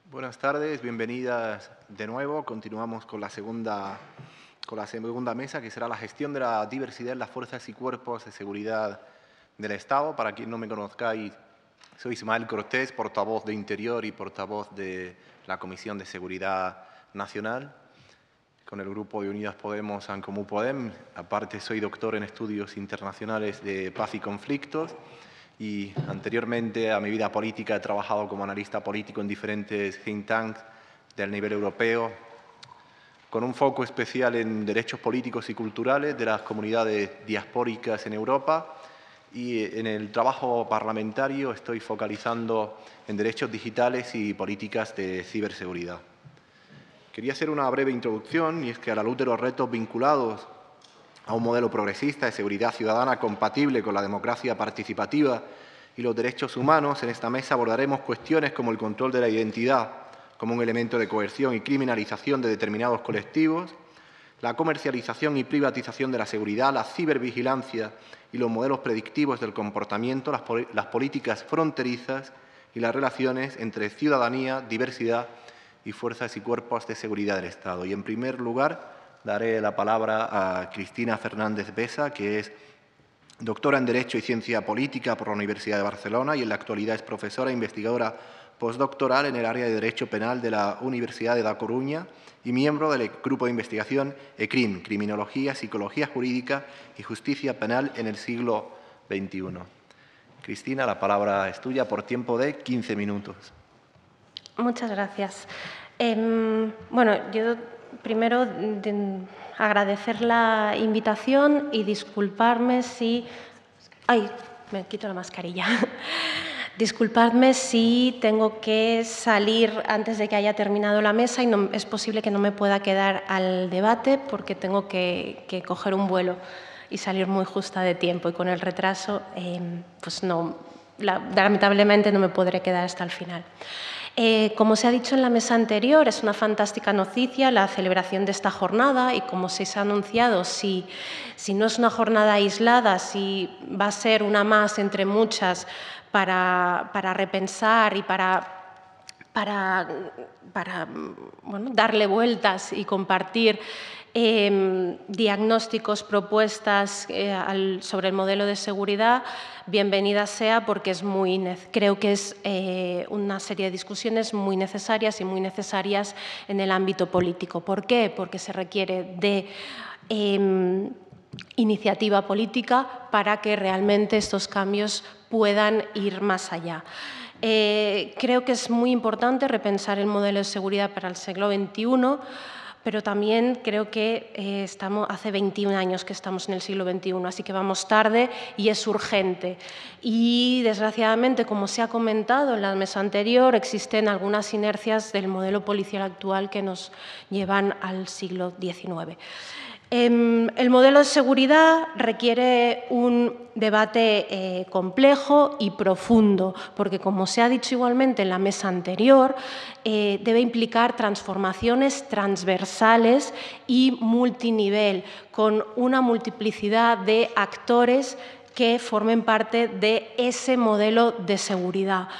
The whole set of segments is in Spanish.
Buenas tardes, bienvenidas de nuevo. Continuamos con la segunda mesa, que será la gestión de la diversidad en las fuerzas y cuerpos de seguridad del Estado. Para quien no me conozcáis, soy Ismael Cortés, portavoz de Interior y portavoz de la Comisión de Seguridad Nacional, con el grupo de Unidas Podemos en Comú Podem. Aparte, soy doctor en Estudios Internacionales de Paz y Conflictos. Y anteriormente a mi vida política he trabajado como analista político en diferentes think tanks del nivel europeo, con un foco especial en derechos políticos y culturales de las comunidades diaspóricas en Europa, y en el trabajo parlamentario estoy focalizando en derechos digitales y políticas de ciberseguridad. Quería hacer una breve introducción, y es que a la luz de los retos vinculados a un modelo progresista de seguridad ciudadana compatible con la democracia participativa y los derechos humanos, en esta mesa abordaremos cuestiones como el control de la identidad como un elemento de coerción y criminalización de determinados colectivos, la comercialización y privatización de la seguridad, la cibervigilancia y los modelos predictivos del comportamiento, las políticas fronterizas y las relaciones entre ciudadanía, diversidad y fuerzas y cuerpos de seguridad del Estado. Y, en primer lugar, daré la palabra a Cristina Fernández Besa, que es doctora en Derecho y Ciencia Política por la Universidad de Barcelona y en la actualidad es profesora e investigadora postdoctoral en el área de Derecho Penal de la Universidad de La Coruña y miembro del grupo de investigación ECRIM, Criminología, Psicología Jurídica y Justicia Penal en el siglo XXI. Cristina, la palabra es tuya por tiempo de 15 minutos. Muchas gracias. Bueno, yo primero agradecer la invitación y disculparme si... ¡Ay! Me quito la mascarilla. Disculpadme si tengo que salir antes de que haya terminado la mesa y no, es posible que no me pueda quedar al debate porque tengo que coger un vuelo y salir muy justa de tiempo, y con el retraso pues no, lamentablemente no me podré quedar hasta el final. Como se ha dicho en la mesa anterior, es una fantástica noticia la celebración de esta jornada, y como se ha anunciado, si no es una jornada aislada, si va a ser una más entre muchas para repensar y para bueno, darle vueltas y compartir diagnósticos, propuestas sobre el modelo de seguridad, bienvenida sea, porque creo que es una serie de discusiones muy necesarias en el ámbito político. ¿Por qué? Porque se requiere de iniciativa política para que realmente estos cambios puedan ir más allá. Creo que es muy importante repensar el modelo de seguridad para el siglo XXI, pero también creo que hace 21 años que estamos en el siglo XXI, así que vamos tarde y es urgente. Y, desgraciadamente, como se ha comentado en la mesa anterior, existen algunas inercias del modelo policial actual que nos llevan al siglo XIX. El modelo de seguridad requiere un debate complejo y profundo, porque, como se ha dicho igualmente en la mesa anterior, debe implicar transformaciones transversales y multinivel, con una multiplicidad de actores que formen parte de ese modelo de seguridad.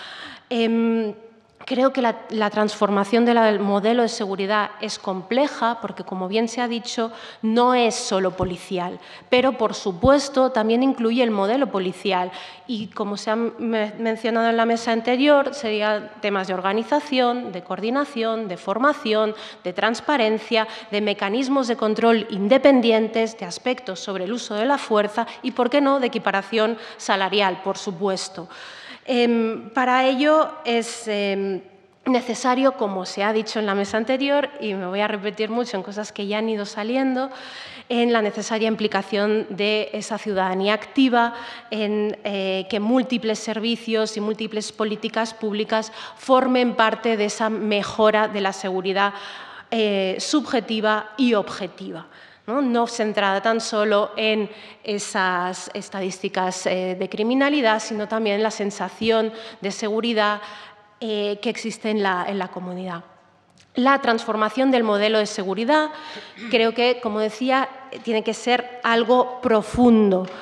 Creo que la transformación del modelo de seguridad es compleja porque, como bien se ha dicho, no es solo policial, pero, por supuesto, también incluye el modelo policial y, como se ha mencionado en la mesa anterior, serían temas de organización, de coordinación, de formación, de transparencia, de mecanismos de control independientes, de aspectos sobre el uso de la fuerza y, ¿por qué no?, de equiparación salarial, por supuesto. Para ello es necesario, como se ha dicho en la mesa anterior, y me voy a repetir mucho en cosas que ya han ido saliendo, en la necesaria implicación de esa ciudadanía activa, en que múltiples servicios y múltiples políticas públicas formen parte de esa mejora de la seguridad subjetiva y objetiva. No centrada tan solo en esas estadísticas de criminalidad, sino también en la sensación de seguridad que existe en la comunidad. La transformación del modelo de seguridad, creo que, como decía, tiene que ser algo profundo.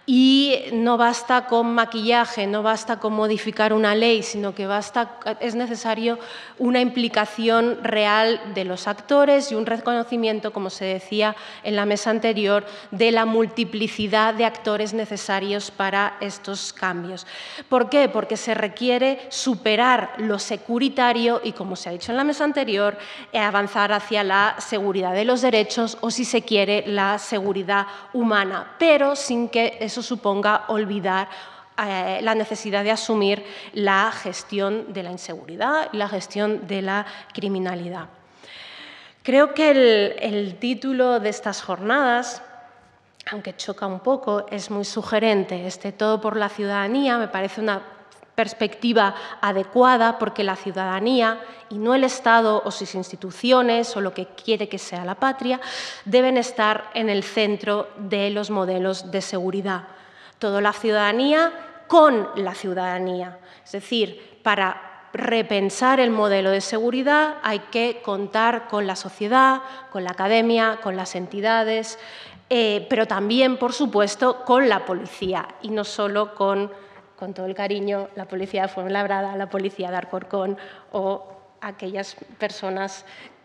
Y no basta con maquillaje, no basta con modificar una ley, sino que es necesario una implicación real de los actores y un reconocimiento, como se decía en la mesa anterior, de la multiplicidad de actores necesarios para estos cambios. ¿Por qué? Porque se requiere superar lo securitario y, como se ha dicho en la mesa anterior, avanzar hacia la seguridad de los derechos o, si se quiere, la seguridad humana, pero sin que eso suponga olvidar la necesidad de asumir la gestión de la inseguridad y la gestión de la criminalidad. Creo que el título de estas jornadas, aunque choca un poco, es muy sugerente. Todo por la ciudadanía me parece una perspectiva adecuada, porque la ciudadanía y no el Estado o sus instituciones o lo que quiere que sea la patria deben estar en el centro de los modelos de seguridad. Toda la ciudadanía con la ciudadanía. Es decir, para repensar el modelo de seguridad hay que contar con la sociedad, con la academia, con las entidades, pero también, por supuesto, con la policía y no solo con todo el cariño, la policía de Fuenlabrada, la policía de Alcorcón o aquellas personas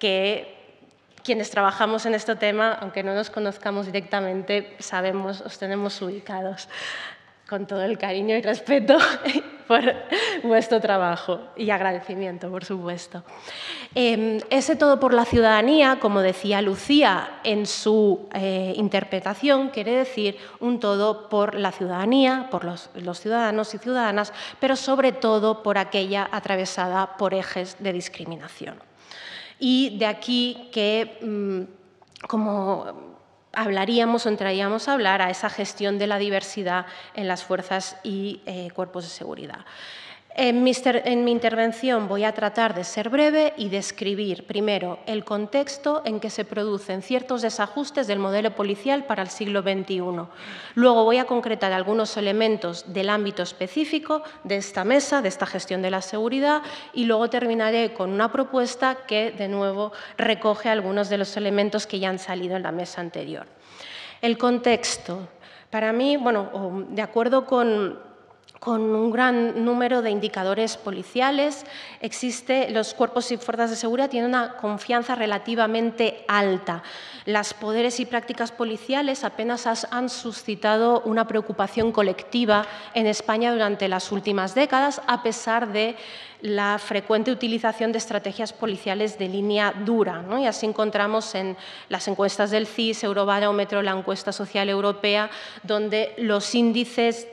quienes trabajamos en este tema, aunque no nos conozcamos directamente, sabemos, os tenemos ubicados. Con todo el cariño y respeto por vuestro trabajo y agradecimiento, por supuesto. Ese todo por la ciudadanía, como decía Lucía en su interpretación, quiere decir un todo por la ciudadanía, por los ciudadanos y ciudadanas, pero sobre todo por aquella atravesada por ejes de discriminación. Y de aquí que, como hablaríamos o entraríamos a hablar a esa gestión de la diversidad en las fuerzas y cuerpos de seguridad. En mi intervención voy a tratar de ser breve y describir primero el contexto en que se producen ciertos desajustes del modelo policial para el siglo XXI. Luego voy a concretar algunos elementos del ámbito específico de esta mesa, de esta gestión de la seguridad, y luego terminaré con una propuesta que, de nuevo, recoge algunos de los elementos que ya han salido en la mesa anterior. El contexto. Para mí, bueno, de acuerdo con un gran número de indicadores policiales, los cuerpos y fuerzas de seguridad tienen una confianza relativamente alta. Los poderes y prácticas policiales apenas han suscitado una preocupación colectiva en España durante las últimas décadas, a pesar de la frecuente utilización de estrategias policiales de línea dura, ¿no? Y así encontramos en las encuestas del CIS, Eurobarómetro, la encuesta social europea, donde los índices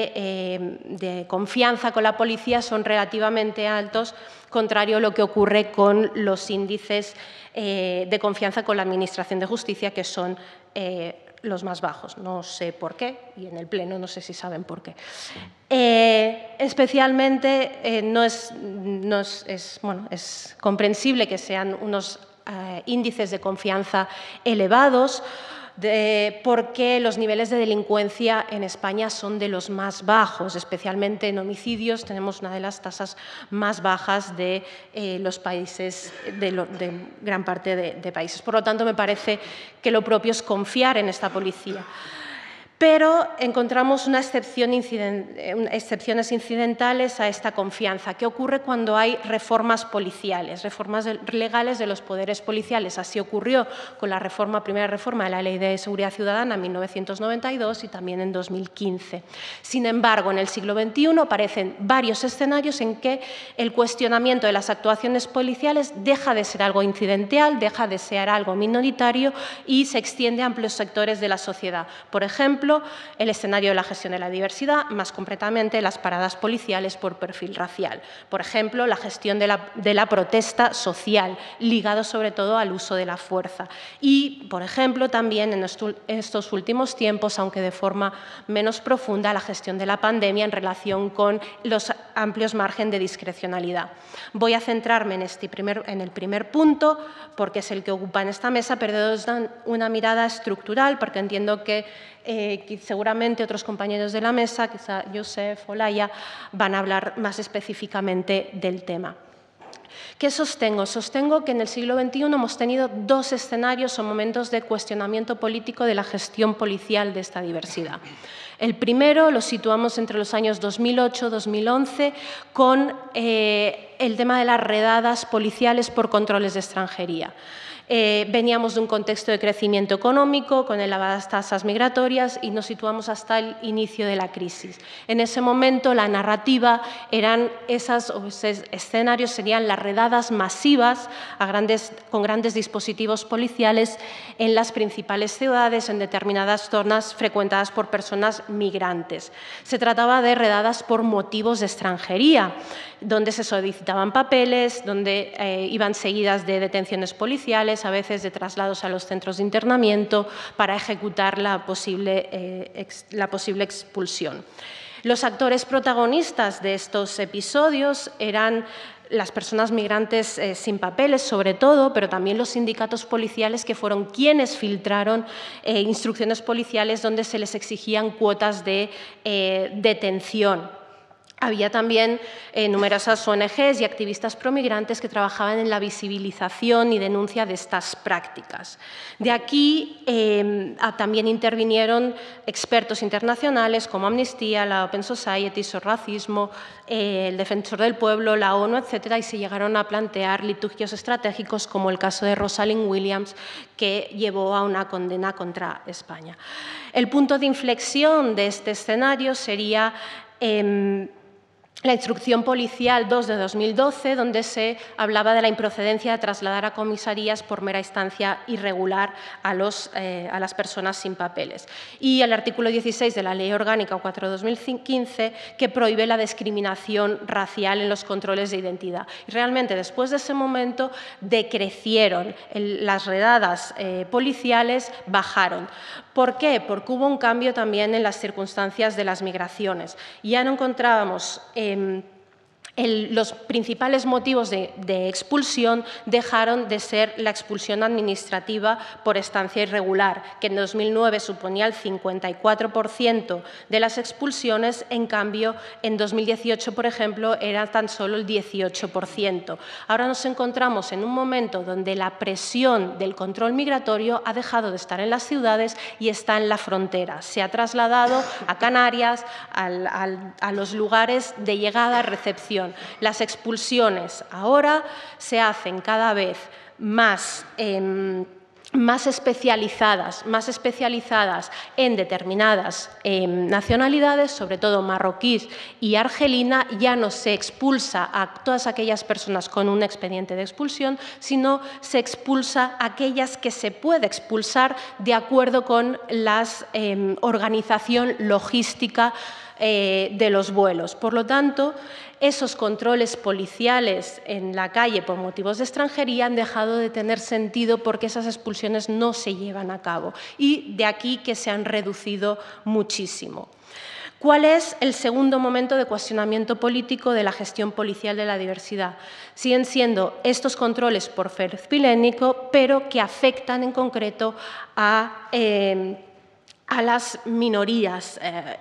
de confianza con la policía son relativamente altos, contrario a lo que ocurre con los índices de confianza con la Administración de Justicia, que son los más bajos. No sé por qué, y en el Pleno no sé si saben por qué. Especialmente es comprensible que sean unos índices de confianza elevados, porque los niveles de delincuencia en España son de los más bajos, especialmente en homicidios. Tenemos una de las tasas más bajas de los países, de gran parte de países. Por lo tanto, me parece que lo propio es confiar en esta policía. Pero encontramos excepciones incidentales a esta confianza. ¿Qué ocurre cuando hay reformas policiales, reformas legales de los poderes policiales? Así ocurrió con la primera reforma de la Ley de Seguridad Ciudadana en 1992 y también en 2015. Sin embargo, en el siglo XXI aparecen varios escenarios en que el cuestionamiento de las actuaciones policiales deja de ser algo incidental, deja de ser algo minoritario y se extiende a amplios sectores de la sociedad. Por ejemplo, el escenario de la gestión de la diversidad, más concretamente las paradas policiales por perfil racial. Por ejemplo, la gestión de la protesta social, ligado sobre todo al uso de la fuerza. Y, por ejemplo, también en estos últimos tiempos, aunque de forma menos profunda, la gestión de la pandemia en relación con los amplios márgenes de discrecionalidad. Voy a centrarme en el primer punto, porque es el que ocupa en esta mesa, pero os dan una mirada estructural, porque entiendo que seguramente otros compañeros de la mesa, quizá Josep o Laia, van a hablar más específicamente del tema. ¿Qué sostengo? Sostengo que en el siglo XXI hemos tenido dos escenarios o momentos de cuestionamiento político de la gestión policial de esta diversidad. El primero lo situamos entre los años 2008-2011 con el tema de las redadas policiales por controles de extranjería. Veníamos de un contexto de crecimiento económico con elevadas tasas migratorias y nos situamos hasta el inicio de la crisis. En ese momento la narrativa eran esos escenarios serían las redadas masivas con grandes dispositivos policiales en las principales ciudades, en determinadas zonas frecuentadas por personas migrantes. Se trataba de redadas por motivos de extranjería, donde se solicitaban papeles, donde iban seguidas de detenciones policiales, a veces de traslados a los centros de internamiento para ejecutar la posible expulsión. Los actores protagonistas de estos episodios eran las personas migrantes sin papeles, sobre todo, pero también los sindicatos policiales que fueron quienes filtraron instrucciones policiales donde se les exigían cuotas de detención. Había también numerosas ONGs y activistas promigrantes que trabajaban en la visibilización y denuncia de estas prácticas. De aquí también intervinieron expertos internacionales como Amnistía, la Open Society, SOS Racismo, el Defensor del Pueblo, la ONU, etcétera, y se llegaron a plantear litigios estratégicos como el caso de Rosalind Williams, que llevó a una condena contra España. El punto de inflexión de este escenario sería la Instrucción Policial 2 de 2012, donde se hablaba de la improcedencia de trasladar a comisarías por mera instancia irregular a las personas sin papeles. Y el artículo 16 de la Ley Orgánica 4 de 2015, que prohíbe la discriminación racial en los controles de identidad. Y realmente, después de ese momento, decrecieron las redadas policiales, bajaron. ¿Por qué? Porque hubo un cambio también en las circunstancias de las migraciones. Ya no encontrábamos los principales motivos de expulsión dejaron de ser la expulsión administrativa por estancia irregular, que en 2009 suponía el 54% de las expulsiones, en cambio en 2018, por ejemplo, era tan solo el 18%. Ahora nos encontramos en un momento donde la presión del control migratorio ha dejado de estar en las ciudades y está en la frontera. Se ha trasladado a Canarias, a los lugares de llegada, recepción. Las expulsiones ahora se hacen cada vez más especializadas en determinadas nacionalidades, sobre todo marroquíes y argelina. Ya no se expulsa a todas aquellas personas con un expediente de expulsión, sino se expulsa a aquellas que se puede expulsar de acuerdo con la organización logística de los vuelos. Por lo tanto, esos controles policiales en la calle por motivos de extranjería han dejado de tener sentido porque esas expulsiones no se llevan a cabo y de aquí que se han reducido muchísimo. ¿Cuál es el segundo momento de cuestionamiento político de la gestión policial de la diversidad? Siguen siendo estos controles por perfil étnico, pero que afectan en concreto a las minorías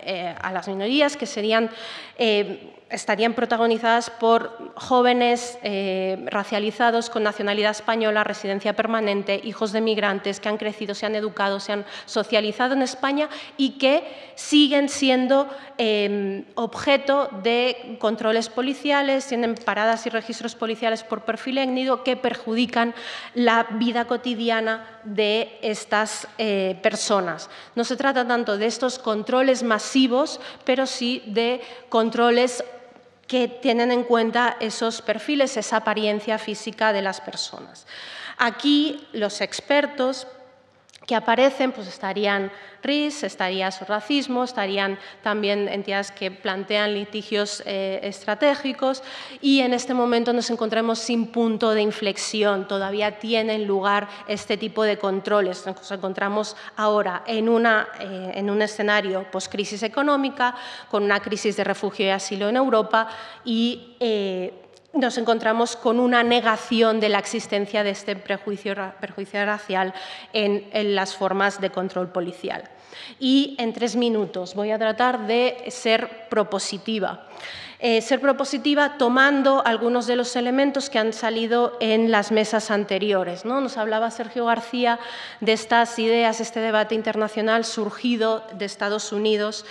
que estarían protagonizadas por jóvenes racializados con nacionalidad española, residencia permanente, hijos de migrantes que han crecido, se han educado, se han socializado en España y que siguen siendo objeto de controles policiales, tienen paradas y registros policiales por perfil étnico que perjudican la vida cotidiana de estas personas. No se trata tanto de estos controles masivos, pero sí de controles que tienen en cuenta esos perfiles, esa apariencia física de las personas. Aquí los expertos que aparecen, pues estarían RIS, estaría SOS Racismo, estarían también entidades que plantean litigios estratégicos y en este momento nos encontramos sin punto de inflexión. Todavía tienen lugar este tipo de controles. Nos encontramos ahora en un escenario post-crisis económica, con una crisis de refugio y asilo en Europa y nos encontramos con una negación de la existencia de este prejuicio racial en las formas de control policial. Y en 3 minutos voy a tratar de ser propositiva. Ser propositiva tomando algunos de los elementos que han salido en las mesas anteriores, ¿no? Nos hablaba Sergio García de estas ideas, este debate internacional surgido de Estados Unidos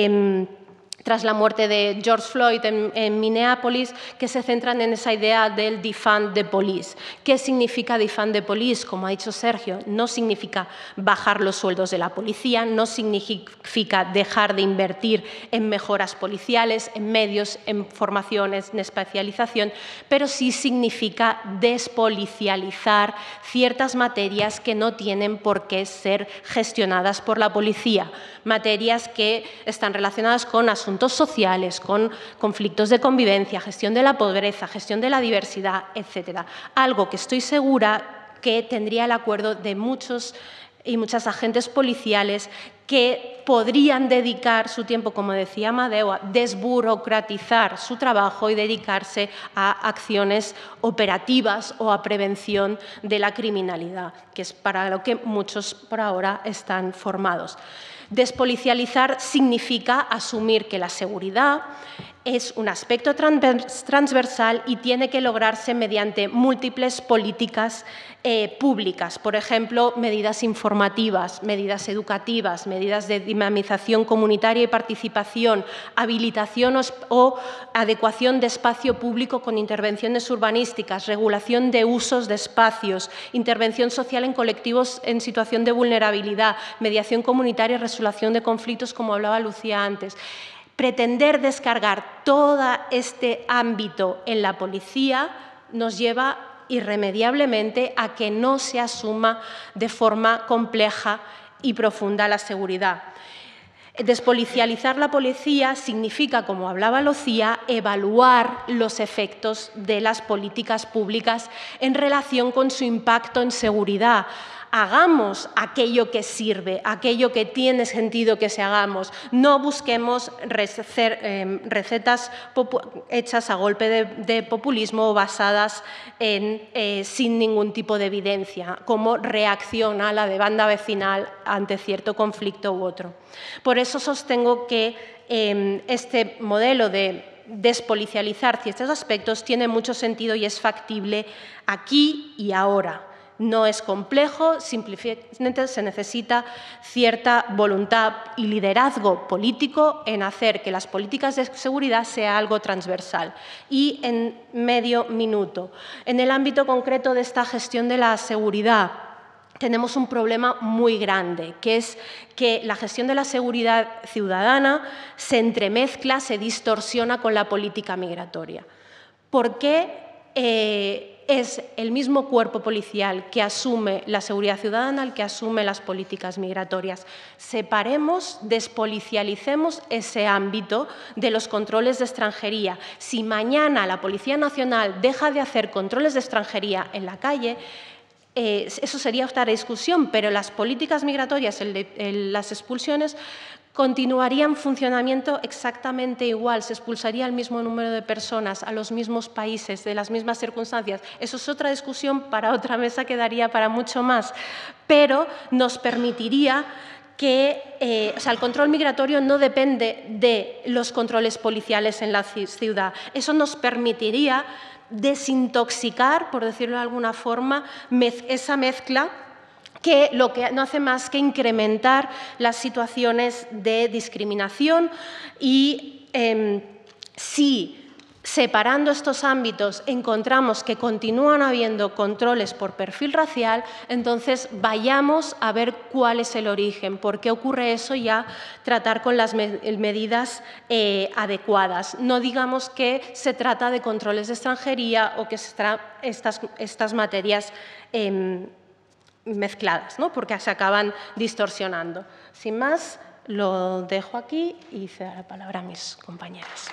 tras la muerte de George Floyd en Minneapolis, que se centran en esa idea del defund the police. ¿Qué significa defund the police? Como ha dicho Sergio, no significa bajar los sueldos de la policía, no significa dejar de invertir en mejoras policiales, en medios, en formaciones, en especialización, pero sí significa despolicializar ciertas materias que no tienen por qué ser gestionadas por la policía, materias que están relacionadas con asuntos sociales, con conflictos de convivencia, gestión de la pobreza, gestión de la diversidad, etcétera. Algo que estoy segura que tendría el acuerdo de muchos y muchas agentes policiales que podrían dedicar su tiempo, como decía Amadeu, a desburocratizar su trabajo y dedicarse a acciones operativas o a prevención de la criminalidad, que es para lo que muchos por ahora están formados. Despolicializar significa asumir que la seguridad es un aspecto transversal y tiene que lograrse mediante múltiples políticas públicas, por ejemplo, medidas informativas, medidas educativas, medidas de dinamización comunitaria y participación, habilitación o adecuación de espacio público con intervenciones urbanísticas, regulación de usos de espacios, intervención social en colectivos en situación de vulnerabilidad, mediación comunitaria y resolución de conflictos, como hablaba Lucía antes. Pretender descargar todo este ámbito en la policía nos lleva irremediablemente a que no se asuma de forma compleja y profunda la seguridad. Despolicializar la policía significa, como hablaba Lucía, evaluar los efectos de las políticas públicas en relación con su impacto en seguridad. Hagamos aquello que sirve, aquello que tiene sentido que se hagamos. No busquemos recetas hechas a golpe de populismo o basadas sin ningún tipo de evidencia, como reacción a la demanda vecinal ante cierto conflicto u otro. Por eso sostengo que este modelo de despolicializar ciertos aspectos tiene mucho sentido y es factible aquí y ahora. No es complejo, simplemente se necesita cierta voluntad y liderazgo político en hacer que las políticas de seguridad sea algo transversal. Y en medio minuto, en el ámbito concreto de esta gestión de la seguridad, tenemos un problema muy grande, que es que la gestión de la seguridad ciudadana se entremezcla, se distorsiona con la política migratoria. ¿Por qué? Es el mismo cuerpo policial que asume la seguridad ciudadana el que asume las políticas migratorias. Separemos, despolicialicemos ese ámbito de los controles de extranjería. Si mañana la Policía Nacional deja de hacer controles de extranjería en la calle, eso sería otra discusión, pero las políticas migratorias, las expulsiones, continuarían en funcionamiento exactamente igual, se expulsaría el mismo número de personas a los mismos países, de las mismas circunstancias. Eso es otra discusión para otra mesa que daría para mucho más, pero nos permitiría que el control migratorio no depende de los controles policiales en la ciudad. Eso nos permitiría desintoxicar, por decirlo de alguna forma, esa mezcla que lo que no hace más que incrementar las situaciones de discriminación y si separando estos ámbitos encontramos que continúan habiendo controles por perfil racial, entonces vayamos a ver cuál es el origen, por qué ocurre eso y a tratar con las medidas adecuadas. No digamos que se trata de controles de extranjería o que estas materias mezcladas, ¿no? Porque se acaban distorsionando. Sin más, lo dejo aquí y cedo la palabra a mis compañeras.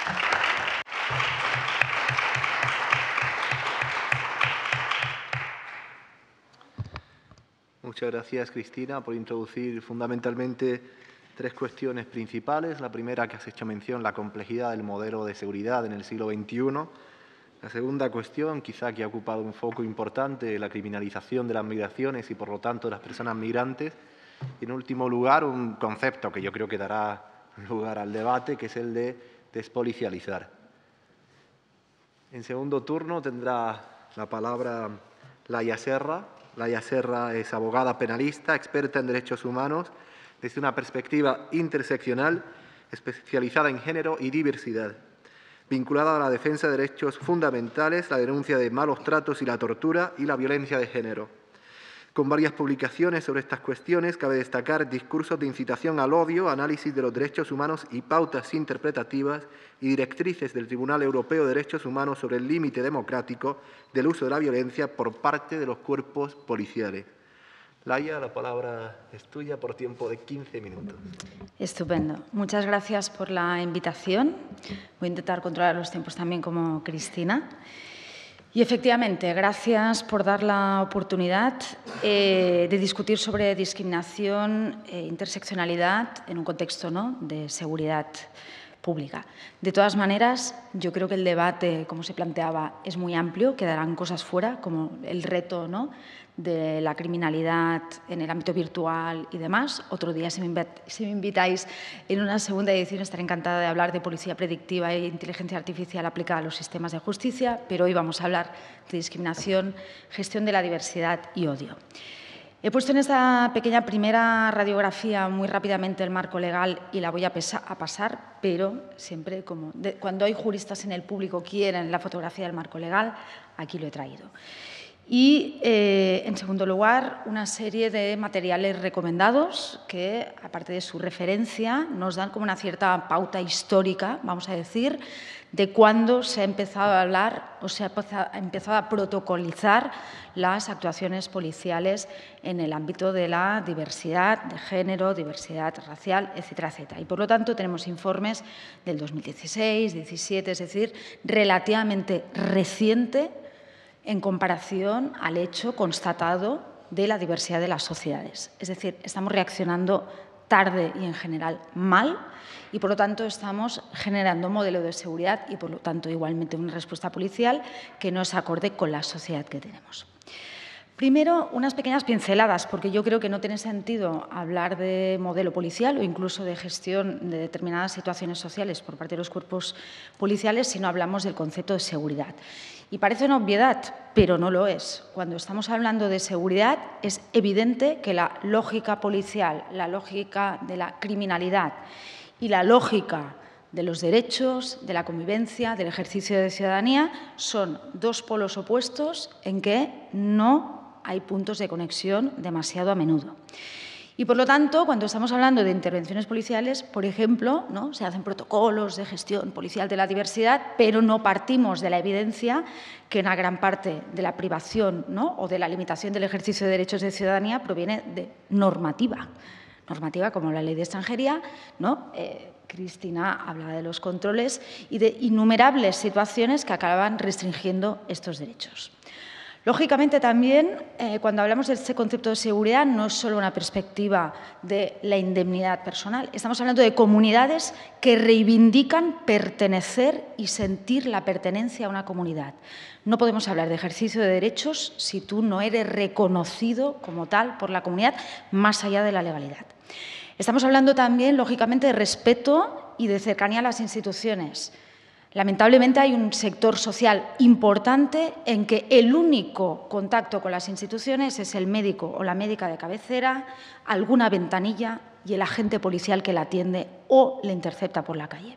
Muchas gracias, Cristina, por introducir fundamentalmente 3 cuestiones principales. La primera, que has hecho mención, la complejidad del modelo de seguridad en el siglo XXI. La segunda cuestión, quizá que ha ocupado un foco importante, la criminalización de las migraciones y, por lo tanto, de las personas migrantes. Y, en último lugar, un concepto que yo creo que dará lugar al debate, que es el de despolicializar. En segundo turno tendrá la palabra Laia Serra. Laia Serra es abogada penalista, experta en derechos humanos, desde una perspectiva interseccional, especializada en género y diversidad, vinculada a la defensa de derechos fundamentales, la denuncia de malos tratos y la tortura y la violencia de género. Con varias publicaciones sobre estas cuestiones, cabe destacar discursos de incitación al odio, análisis de los derechos humanos y pautas interpretativas y directrices del Tribunal Europeo de Derechos Humanos sobre el límite democrático del uso de la violencia por parte de los cuerpos policiales. Laia, la palabra es tuya por tiempo de 15 minutos. Estupendo. Muchas gracias por la invitación. Voy a intentar controlar los tiempos también como Cristina. Y efectivamente, gracias por dar la oportunidad de discutir sobre discriminación e interseccionalidad en un contexto, ¿no?, de seguridad pública. De todas maneras, yo creo que el debate, como se planteaba, es muy amplio, quedarán cosas fuera, como el reto, ¿no?, de la criminalidad en el ámbito virtual y demás. Otro día, si me invitáis en una segunda edición, estaré encantada de hablar de policía predictiva e inteligencia artificial aplicada a los sistemas de justicia, pero hoy vamos a hablar de discriminación, gestión de la diversidad y odio. He puesto en esta pequeña primera radiografía muy rápidamente el marco legal y la voy a pasar, pero siempre cuando hay juristas en el público quieren la fotografía del marco legal, aquí lo he traído. Y, en segundo lugar, una serie de materiales recomendados que, aparte de su referencia, nos dan como una cierta pauta histórica, vamos a decir, de cuándo se ha empezado a hablar o se ha empezado a protocolizar las actuaciones policiales en el ámbito de la diversidad de género, diversidad racial, etcétera, etcétera. Y, por lo tanto, tenemos informes del 2016, 2017, es decir, relativamente reciente en comparación al hecho constatado de la diversidad de las sociedades. Es decir, estamos reaccionando tarde y, en general, mal, y, por lo tanto, estamos generando un modelo de seguridad y, por lo tanto, igualmente una respuesta policial que no es acorde con la sociedad que tenemos. Primero, unas pequeñas pinceladas, porque yo creo que no tiene sentido hablar de modelo policial o incluso de gestión de determinadas situaciones sociales por parte de los cuerpos policiales si no hablamos del concepto de seguridad. Y parece una obviedad, pero no lo es. Cuando estamos hablando de seguridad, es evidente que la lógica policial, la lógica de la criminalidad y la lógica de los derechos, de la convivencia, del ejercicio de ciudadanía, son dos polos opuestos en que no hay puntos de conexión demasiado a menudo. Y, por lo tanto, cuando estamos hablando de intervenciones policiales, por ejemplo, ¿no?, se hacen protocolos de gestión policial de la diversidad, pero no partimos de la evidencia que una gran parte de la privación, ¿no?, o de la limitación del ejercicio de derechos de ciudadanía proviene de normativa como la Ley de Extranjería, ¿no? Cristina hablaba de los controles y de innumerables situaciones que acaban restringiendo estos derechos. Lógicamente, también, cuando hablamos de este concepto de seguridad, no es solo una perspectiva de la indemnidad personal. Estamos hablando de comunidades que reivindican pertenecer y sentir la pertenencia a una comunidad. No podemos hablar de ejercicio de derechos si tú no eres reconocido como tal por la comunidad, más allá de la legalidad. Estamos hablando también, lógicamente, de respeto y de cercanía a las instituciones. Lamentablemente, hay un sector social importante en que el único contacto con las instituciones es el médico o la médica de cabecera, alguna ventanilla y el agente policial que la atiende o le intercepta por la calle.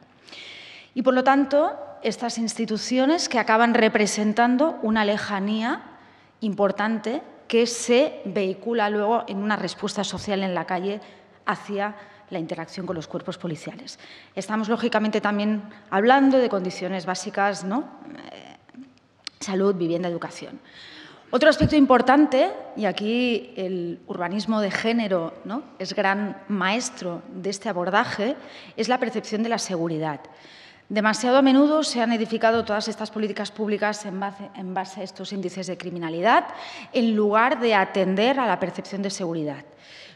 Y, por lo tanto, estas instituciones que acaban representando una lejanía importante que se vehicula luego en una respuesta social en la calle hacia la interacción con los cuerpos policiales. Estamos, lógicamente, también hablando de condiciones básicas, ¿no?, salud, vivienda, educación. Otro aspecto importante, y aquí el urbanismo de género, ¿no?, es gran maestro de este abordaje, es la percepción de la seguridad. Demasiado a menudo se han edificado todas estas políticas públicas en base a estos índices de criminalidad, en lugar de atender a la percepción de seguridad.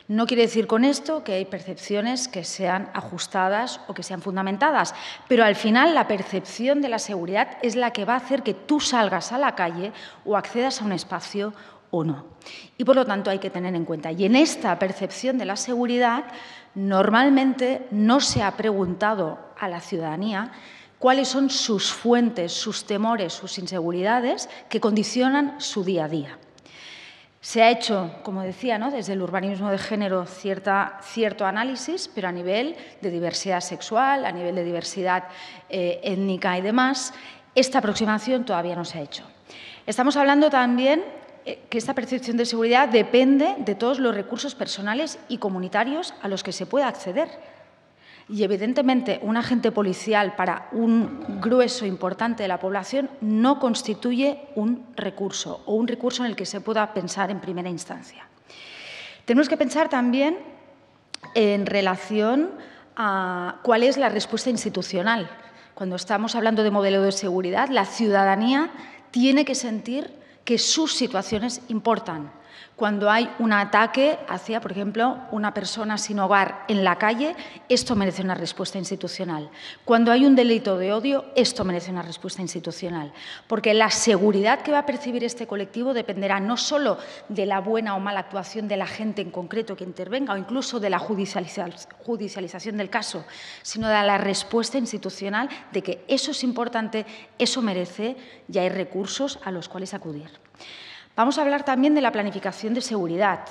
No quiere decir con esto que hay percepciones que sean ajustadas o que sean fundamentadas, pero al final la percepción de la seguridad es la que va a hacer que tú salgas a la calle o accedas a un espacio o no. Y por lo tanto hay que tener en cuenta. Y en esta percepción de la seguridad normalmente no se ha preguntado a la ciudadanía cuáles son sus fuentes, sus temores, sus inseguridades que condicionan su día a día. Se ha hecho, como decía, ¿no?, desde el urbanismo de género cierto análisis, pero a nivel de diversidad sexual, a nivel de diversidad étnica y demás, esta aproximación todavía no se ha hecho. Estamos hablando también que esta percepción de seguridad depende de todos los recursos personales y comunitarios a los que se pueda acceder. Y, evidentemente, un agente policial para un grueso importante de la población no constituye un recurso o un recurso en el que se pueda pensar en primera instancia. Tenemos que pensar también en relación a cuál es la respuesta institucional. Cuando estamos hablando de modelo de seguridad, la ciudadanía tiene que sentir que sus situaciones importan. Cuando hay un ataque hacia, por ejemplo, una persona sin hogar en la calle, esto merece una respuesta institucional. Cuando hay un delito de odio, esto merece una respuesta institucional. Porque la seguridad que va a percibir este colectivo dependerá no solo de la buena o mala actuación de la gente en concreto que intervenga o incluso de la judicialización del caso, sino de la respuesta institucional de que eso es importante, eso merece y hay recursos a los cuales acudir. Vamos a hablar también de la planificación de seguridad.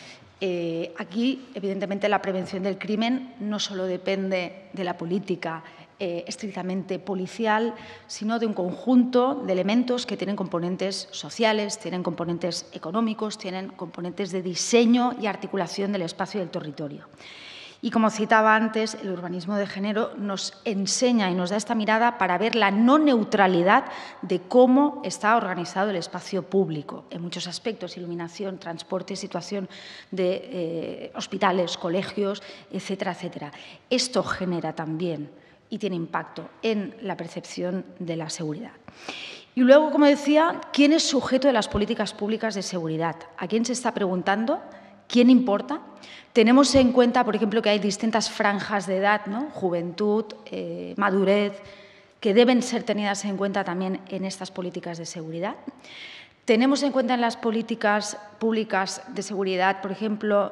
Aquí, evidentemente, la prevención del crimen no solo depende de la política estrictamente policial, sino de un conjunto de elementos que tienen componentes sociales, tienen componentes económicos, tienen componentes de diseño y articulación del espacio y del territorio. Y, como citaba antes, el urbanismo de género nos enseña y nos da esta mirada para ver la no neutralidad de cómo está organizado el espacio público, en muchos aspectos: iluminación, transporte, situación de hospitales, colegios, etcétera, etcétera. Esto genera también y tiene impacto en la percepción de la seguridad. Y luego, como decía, ¿quién es sujeto de las políticas públicas de seguridad? ¿A quién se está preguntando? ¿Quién importa? Tenemos en cuenta, por ejemplo, que hay distintas franjas de edad, ¿no?, juventud, madurez, que deben ser tenidas en cuenta también en estas políticas de seguridad. Tenemos en cuenta en las políticas públicas de seguridad, por ejemplo,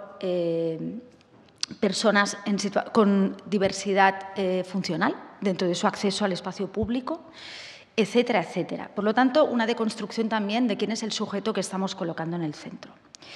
personas con diversidad funcional dentro de su acceso al espacio público, etcétera, etcétera. Por lo tanto, una deconstrucción también de quién es el sujeto que estamos colocando en el centro.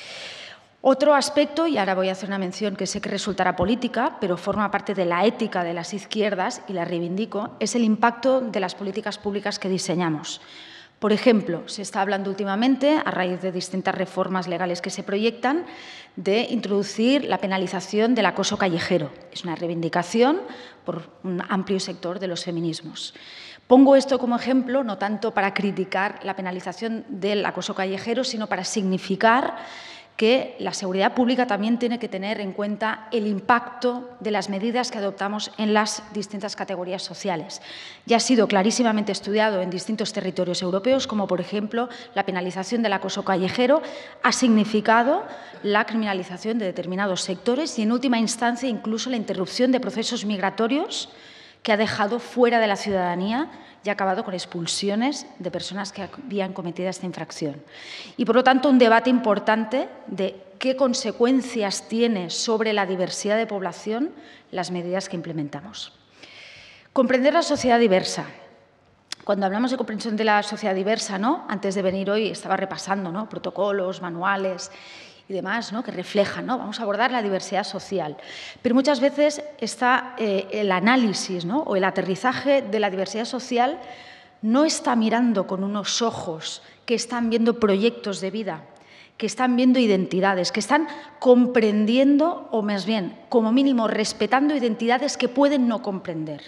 Otro aspecto, y ahora voy a hacer una mención que sé que resultará política, pero forma parte de la ética de las izquierdas y la reivindico, es el impacto de las políticas públicas que diseñamos. Por ejemplo, se está hablando últimamente, a raíz de distintas reformas legales que se proyectan, de introducir la penalización del acoso callejero. Es una reivindicación por un amplio sector de los feminismos. Pongo esto como ejemplo, no tanto para criticar la penalización del acoso callejero, sino para significar que la seguridad pública también tiene que tener en cuenta el impacto de las medidas que adoptamos en las distintas categorías sociales. Ya ha sido clarísimamente estudiado en distintos territorios europeos, como por ejemplo la penalización del acoso callejero ha significado la criminalización de determinados sectores y, en última instancia, incluso la interrupción de procesos migratorios que ha dejado fuera de la ciudadanía y ha acabado con expulsiones de personas que habían cometido esta infracción. Y, por lo tanto, un debate importante de qué consecuencias tiene sobre la diversidad de población las medidas que implementamos. Comprender la sociedad diversa. Cuando hablamos de comprensión de la sociedad diversa, ¿no?, antes de venir hoy estaba repasando, ¿no?, protocolos, manuales y demás, ¿no?, que reflejan, ¿no?, vamos a abordar la diversidad social. Pero muchas veces está el análisis, ¿no?, o el aterrizaje de la diversidad social no está mirando con unos ojos que están viendo proyectos de vida, que están viendo identidades, que están comprendiendo, o más bien, como mínimo, respetando identidades que pueden no comprender.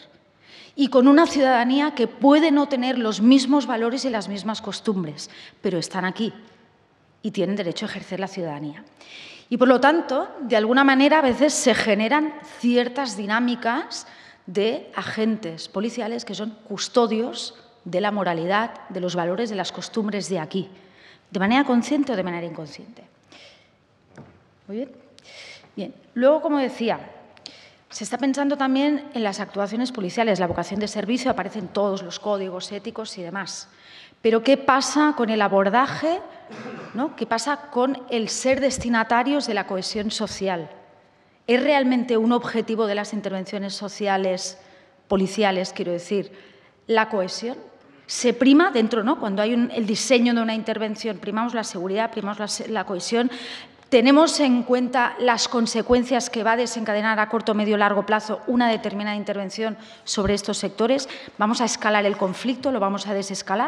Y con una ciudadanía que puede no tener los mismos valores y las mismas costumbres, pero están aquí y tienen derecho a ejercer la ciudadanía. Y, por lo tanto, de alguna manera, a veces se generan ciertas dinámicas de agentes policiales que son custodios de la moralidad, de los valores, de las costumbres de aquí, de manera consciente o de manera inconsciente. Muy bien. Bien, luego, como decía, se está pensando también en las actuaciones policiales. La vocación de servicio aparece en todos los códigos éticos y demás. Pero ¿qué pasa con el abordaje? ¿No? ¿Qué pasa con el ser destinatarios de la cohesión social? ¿Es realmente un objetivo de las intervenciones sociales, policiales, quiero decir, la cohesión? Se prima dentro, ¿no? Cuando hay el diseño de una intervención, primamos la seguridad, primamos la cohesión. Tenemos en cuenta las consecuencias que va a desencadenar a corto, medio, largo plazo una determinada intervención sobre estos sectores. Vamos a escalar el conflicto, lo vamos a desescalar.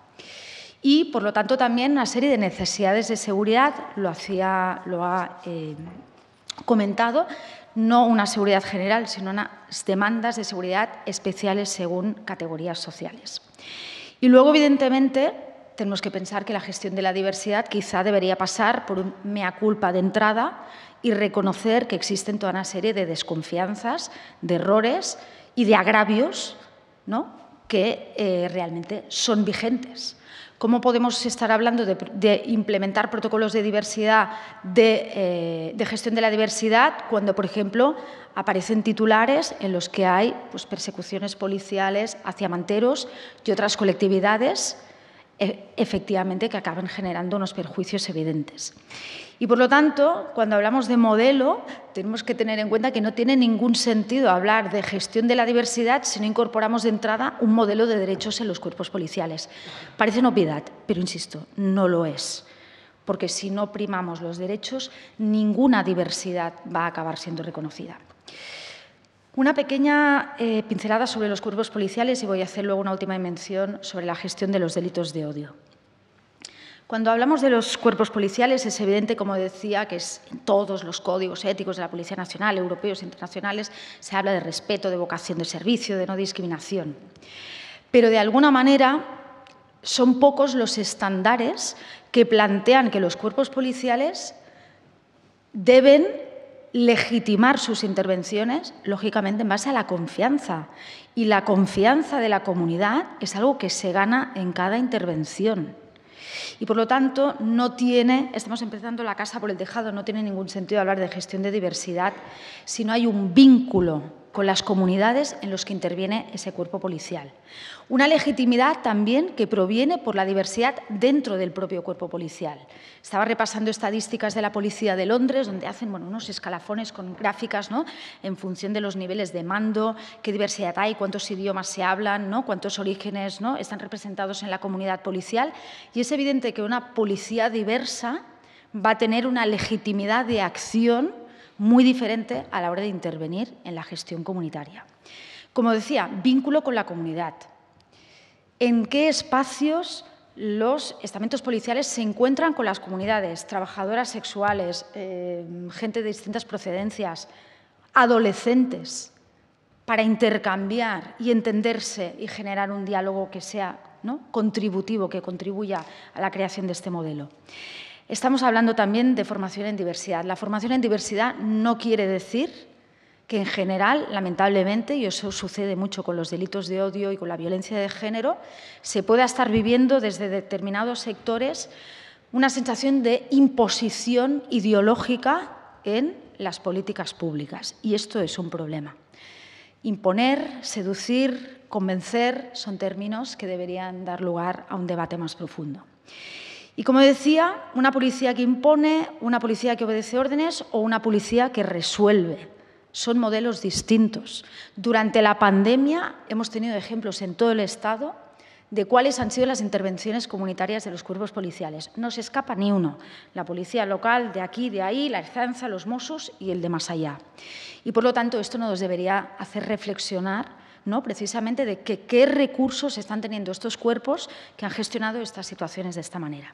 Y, por lo tanto, también una serie de necesidades de seguridad, lo ha comentado, no una seguridad general, sino unas demandas de seguridad especiales según categorías sociales. Y luego, evidentemente, tenemos que pensar que la gestión de la diversidad quizá debería pasar por un mea culpa de entrada y reconocer que existen toda una serie de desconfianzas, de errores y de agravios, ¿no?, que realmente son vigentes. ¿Cómo podemos estar hablando de implementar protocolos de diversidad, de gestión de la diversidad, cuando, por ejemplo, aparecen titulares en los que hay pues, persecuciones policiales hacia manteros y otras colectividades, efectivamente, que acaban generando unos perjuicios evidentes? Y, por lo tanto, cuando hablamos de modelo, tenemos que tener en cuenta que no tiene ningún sentido hablar de gestión de la diversidad si no incorporamos de entrada un modelo de derechos en los cuerpos policiales. Parece una obviedad, pero, insisto, no lo es. Porque si no primamos los derechos, ninguna diversidad va a acabar siendo reconocida. Una pequeña pincelada sobre los cuerpos policiales y voy a hacer luego una última mención sobre la gestión de los delitos de odio. Cuando hablamos de los cuerpos policiales es evidente, como decía, que en todos los códigos éticos de la Policía Nacional, europeos e internacionales, se habla de respeto, de vocación de servicio, de no discriminación. Pero, de alguna manera, son pocos los estándares que plantean que los cuerpos policiales deben legitimar sus intervenciones, lógicamente, en base a la confianza. Y la confianza de la comunidad es algo que se gana en cada intervención. Y, por lo tanto, estamos empezando la casa por el tejado, no tiene ningún sentido hablar de gestión de diversidad si no hay un vínculo con las comunidades en los que interviene ese cuerpo policial. Una legitimidad también que proviene por la diversidad dentro del propio cuerpo policial. Estaba repasando estadísticas de la Policía de Londres, donde hacen unos escalafones con gráficas, ¿no?, en función de los niveles de mando, qué diversidad hay, cuántos idiomas se hablan, ¿no?, cuántos orígenes, ¿no?, están representados en la comunidad policial. Y es evidente que una policía diversa va a tener una legitimidad de acción muy diferente a la hora de intervenir en la gestión comunitaria. Como decía, vínculo con la comunidad. ¿En qué espacios los estamentos policiales se encuentran con las comunidades? Trabajadoras sexuales, gente de distintas procedencias, adolescentes, para intercambiar y entenderse y generar un diálogo que sea, ¿no?, contributivo, que contribuya a la creación de este modelo. Estamos hablando también de formación en diversidad. La formación en diversidad no quiere decir que, en general, lamentablemente, y eso sucede mucho con los delitos de odio y con la violencia de género, se pueda estar viviendo desde determinados sectores una sensación de imposición ideológica en las políticas públicas. Y esto es un problema. Imponer, seducir, convencer son términos que deberían dar lugar a un debate más profundo. Y, como decía, una policía que impone, una policía que obedece órdenes o una policía que resuelve. Son modelos distintos. Durante la pandemia hemos tenido ejemplos en todo el Estado de cuáles han sido las intervenciones comunitarias de los cuerpos policiales. No se escapa ni uno. La policía local de aquí, de ahí, la Ertzaintza, los Mossos y el de más allá. Y, por lo tanto, esto nos debería hacer reflexionar, ¿no?, precisamente de qué recursos están teniendo estos cuerpos que han gestionado estas situaciones de esta manera.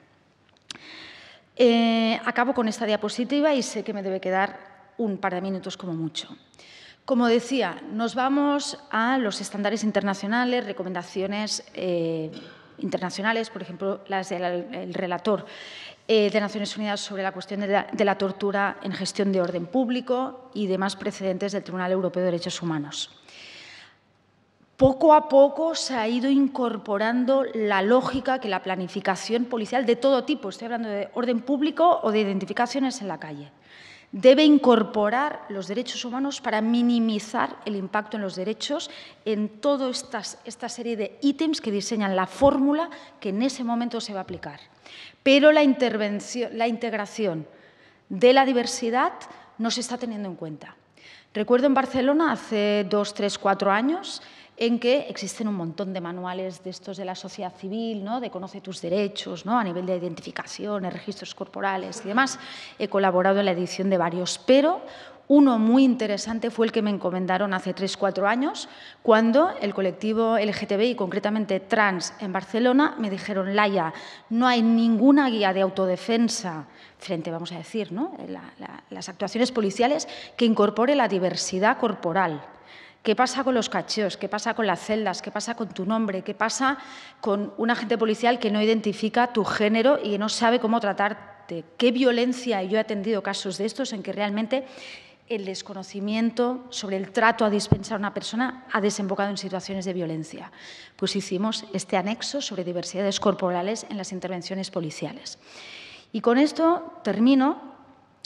Acabo con esta diapositiva y sé que me debe quedar un par de minutos como mucho. Como decía, nos vamos a los estándares internacionales, recomendaciones internacionales, por ejemplo, las del relator de Naciones Unidas sobre la cuestión de la tortura en gestión de orden público y demás precedentes del Tribunal Europeo de Derechos Humanos. Poco a poco se ha ido incorporando la lógica que la planificación policial de todo tipo, estoy hablando de orden público o de identificaciones en la calle, debe incorporar los derechos humanos para minimizar el impacto en los derechos en toda esta serie de ítems que diseñan la fórmula que en ese momento se va a aplicar. Pero la integración de la diversidad no se está teniendo en cuenta. Recuerdo en Barcelona hace 2, 3, 4 años en que existen un montón de manuales de estos de la sociedad civil, ¿no? De conoce tus derechos, ¿no? A nivel de identificación, de registros corporales y demás. He colaborado en la edición de varios, pero uno muy interesante fue el que me encomendaron hace 3, 4 años, cuando el colectivo LGTBI, concretamente trans en Barcelona, me dijeron: Laia, no hay ninguna guía de autodefensa frente, vamos a decir, ¿no? Las actuaciones policiales que incorpore la diversidad corporal. ¿Qué pasa con los cacheos? ¿Qué pasa con las celdas? ¿Qué pasa con tu nombre? ¿Qué pasa con un agente policial que no identifica tu género y no sabe cómo tratarte? ¿Qué violencia? Yo he atendido casos de estos en que realmente el desconocimiento sobre el trato a dispensar a una persona ha desembocado en situaciones de violencia. Pues hicimos este anexo sobre diversidades corporales en las intervenciones policiales. Y con esto termino.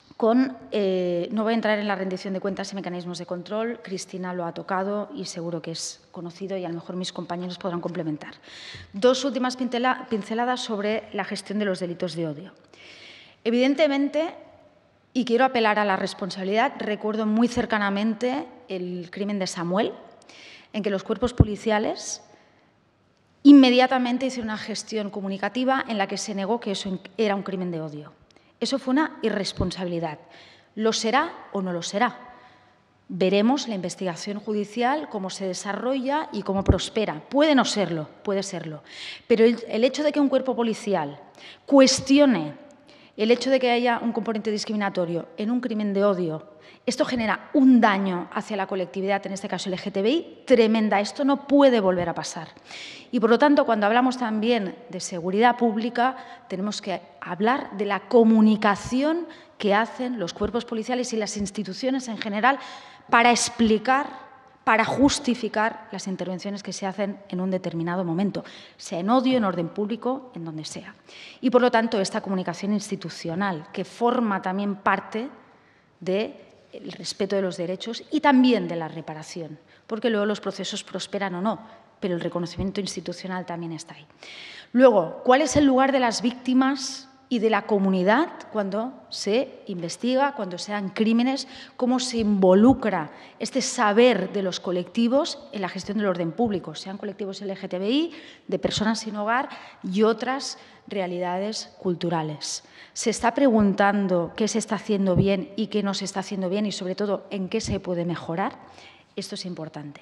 No voy a entrar en la rendición de cuentas y mecanismos de control, Cristina lo ha tocado y seguro que es conocido y a lo mejor mis compañeros podrán complementar. 2 últimas pinceladas sobre la gestión de los delitos de odio. Evidentemente, y quiero apelar a la responsabilidad, recuerdo muy cercanamente el crimen de Samuel, en que los cuerpos policiales inmediatamente hicieron una gestión comunicativa en la que se negó que eso era un crimen de odio. Eso fue una irresponsabilidad. ¿Lo será o no lo será? Veremos la investigación judicial, cómo se desarrolla y cómo prospera. Puede no serlo, puede serlo. Pero el hecho de que un cuerpo policial cuestione el hecho de que haya un componente discriminatorio en un crimen de odio, esto genera un daño hacia la colectividad, en este caso LGTBI, tremenda. Esto no puede volver a pasar. Y, por lo tanto, cuando hablamos también de seguridad pública, tenemos que hablar de la comunicación que hacen los cuerpos policiales y las instituciones en general para explicar, para justificar las intervenciones que se hacen en un determinado momento, sea en odio, en orden público, en donde sea. Y, por lo tanto, esta comunicación institucional, que forma también parte del respeto de los derechos y también de la reparación, porque luego los procesos prosperan o no, pero el reconocimiento institucional también está ahí. Luego, ¿cuál es el lugar de las víctimas y de la comunidad cuando se investiga, cuando se dan crímenes? ¿Cómo se involucra este saber de los colectivos en la gestión del orden público, sean colectivos LGTBI, de personas sin hogar y otras realidades culturales? Se está preguntando qué se está haciendo bien y qué no se está haciendo bien y, sobre todo, en qué se puede mejorar. Esto es importante.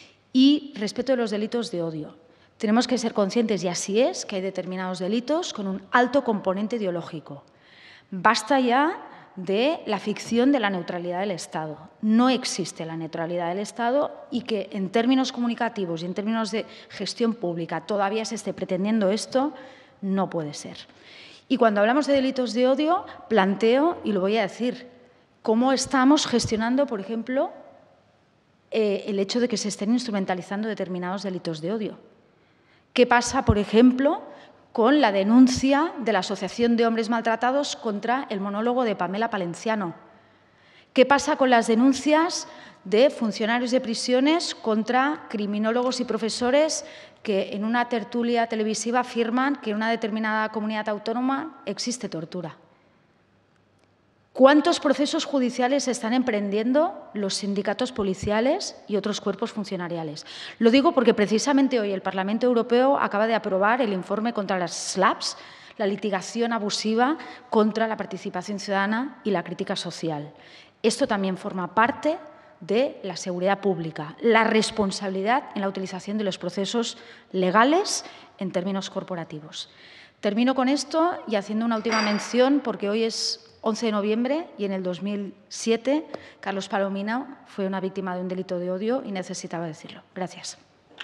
Y respecto de los delitos de odio, tenemos que ser conscientes, y así es, que hay determinados delitos con un alto componente ideológico. Basta ya de la ficción de la neutralidad del Estado. No existe la neutralidad del Estado y que en términos comunicativos y en términos de gestión pública todavía se esté pretendiendo esto, no puede ser. Y cuando hablamos de delitos de odio, planteo, y lo voy a decir, cómo estamos gestionando, por ejemplo, el hecho de que se estén instrumentalizando determinados delitos de odio. ¿Qué pasa, por ejemplo, con la denuncia de la Asociación de Hombres Maltratados contra el monólogo de Pamela Palenciano? ¿Qué pasa con las denuncias de funcionarios de prisiones contra criminólogos y profesores que en una tertulia televisiva afirman que en una determinada comunidad autónoma existe tortura? ¿Cuántos procesos judiciales están emprendiendo los sindicatos policiales y otros cuerpos funcionariales? Lo digo porque precisamente hoy el Parlamento Europeo acaba de aprobar el informe contra las SLAPs, la litigación abusiva contra la participación ciudadana y la crítica social. Esto también forma parte de la seguridad pública, la responsabilidad en la utilización de los procesos legales en términos corporativos. Termino con esto y haciendo una última mención, porque hoy es 11 de noviembre y en el 2007 Carlos Palomino fue una víctima de un delito de odio y necesitaba decirlo. Gracias.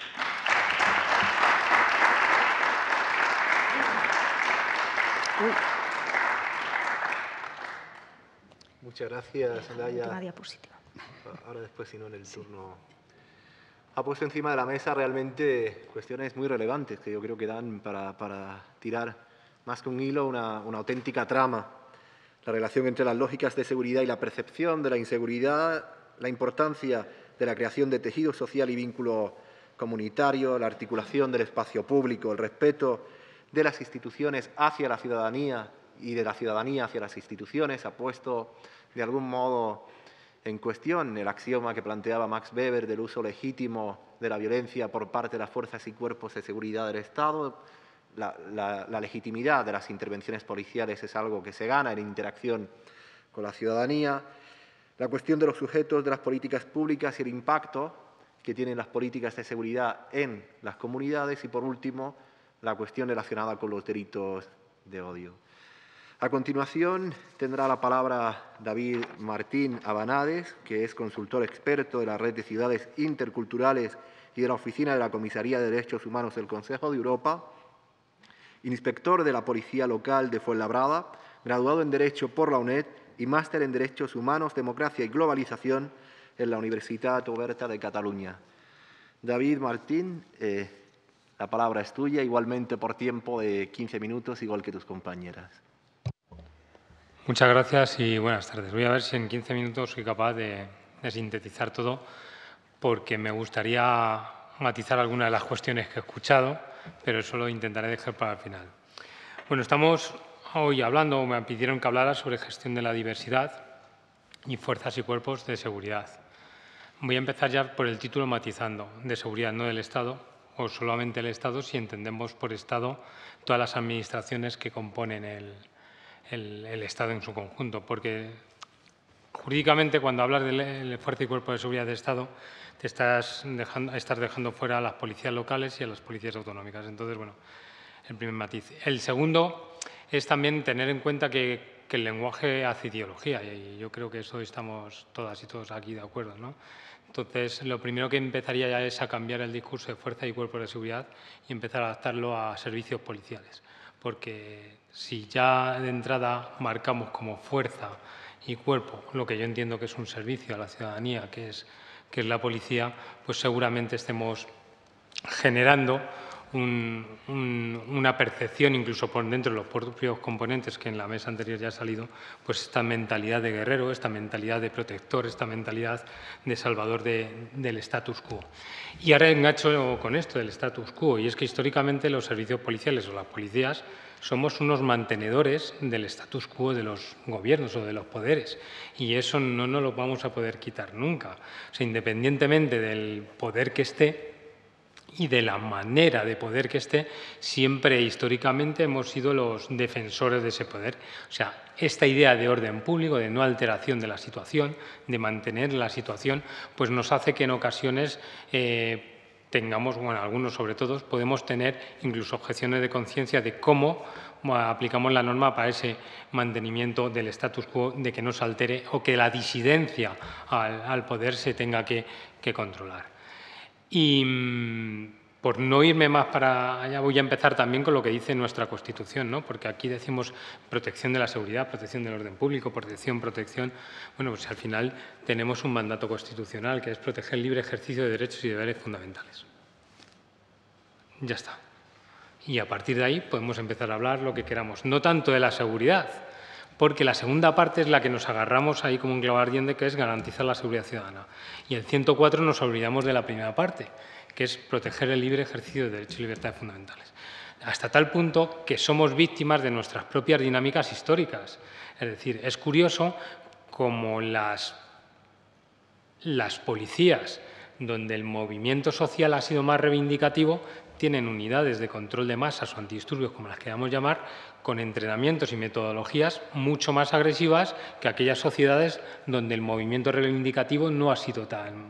Muchas gracias, Laia. Última diapositiva. Ahora después, si no, en el turno. Ha puesto encima de la mesa realmente cuestiones muy relevantes que yo creo que dan para tirar más que un hilo, una auténtica trama. la relación entre las lógicas de seguridad y la percepción de la inseguridad, la importancia de la creación de tejido social y vínculo comunitario, la articulación del espacio público, el respeto de las instituciones hacia la ciudadanía y de la ciudadanía hacia las instituciones, ha puesto de algún modo en cuestión el axioma que planteaba Max Weber del uso legítimo de la violencia por parte de las fuerzas y cuerpos de seguridad del Estado. La legitimidad de las intervenciones policiales es algo que se gana en interacción con la ciudadanía. La cuestión de los sujetos de las políticas públicas y el impacto que tienen las políticas de seguridad en las comunidades y, por último, la cuestión relacionada con los delitos de odio. A continuación, tendrá la palabra David Martín Abanades, que es consultor experto de la Red de Ciudades Interculturales y de la Oficina de la Comisaría de Derechos Humanos del Consejo de Europa, inspector de la Policía Local de Fuenlabrada, graduado en Derecho por la UNED y máster en Derechos Humanos, Democracia y Globalización en la Universitat Oberta de Cataluña. David Martín, la palabra es tuya, igualmente por tiempo de 15 minutos, igual que tus compañeras. Muchas gracias y buenas tardes. Voy a ver si en 15 minutos soy capaz de sintetizar todo, porque me gustaría matizar algunas de las cuestiones que he escuchado, pero eso lo intentaré dejar para el final. Bueno, estamos hoy hablando, o me pidieron que hablara sobre gestión de la diversidad y fuerzas y cuerpos de seguridad. Voy a empezar ya por el título matizando, de seguridad, no del Estado, o solamente el Estado, si entendemos por Estado todas las administraciones que componen el Estado en su conjunto, porque jurídicamente cuando hablas de fuerza y cuerpo de seguridad de Estado te estás dejando fuera a las policías locales y a las policías autonómicas. Entonces, bueno, el primer matiz. El segundo es también tener en cuenta que el lenguaje hace ideología y yo creo que eso estamos todas y todos aquí de acuerdo, ¿no? Entonces, lo primero que empezaría ya es a cambiar el discurso de fuerza y cuerpo de seguridad y empezar a adaptarlo a servicios policiales, porque si ya de entrada marcamos como fuerza y cuerpo lo que yo entiendo que es un servicio a la ciudadanía, que es la policía, pues seguramente estemos generando una percepción, incluso por dentro de los propios componentes que en la mesa anterior ya ha salido, pues esta mentalidad de guerrero, esta mentalidad de protector, esta mentalidad de salvador del status quo. Y ahora engancho con esto del status quo, y es que históricamente los servicios policiales o las policías somos unos mantenedores del status quo de los gobiernos o de los poderes, y eso no nos lo vamos a poder quitar nunca. O sea, independientemente del poder que esté y de la manera de poder que esté, siempre históricamente hemos sido los defensores de ese poder. O sea, esta idea de orden público, de no alteración de la situación, de mantener la situación, pues nos hace que en ocasiones tengamos, bueno, algunos sobre todo, podemos tener incluso objeciones de conciencia de cómo aplicamos la norma para ese mantenimiento del status quo, de que no se altere o que la disidencia al poder se tenga que controlar. Y por no irme más para allá, voy a empezar también con lo que dice nuestra Constitución, ¿no? Porque aquí decimos protección de la seguridad, protección del orden público, protección. Bueno, pues al final tenemos un mandato constitucional que es proteger el libre ejercicio de derechos y deberes fundamentales. Ya está. Y a partir de ahí podemos empezar a hablar lo que queramos. No tanto de la seguridad, porque la segunda parte es la que nos agarramos ahí como un clavo ardiente, que es garantizar la seguridad ciudadana. Y en 104 nos olvidamos de la primera parte, que es proteger el libre ejercicio de derechos y libertades fundamentales. Hasta tal punto que somos víctimas de nuestras propias dinámicas históricas. Es decir, es curioso como las policías, donde el movimiento social ha sido más reivindicativo, tienen unidades de control de masas o antidisturbios, como las queramos llamar, con entrenamientos y metodologías mucho más agresivas que aquellas sociedades donde el movimiento reivindicativo no ha sido tan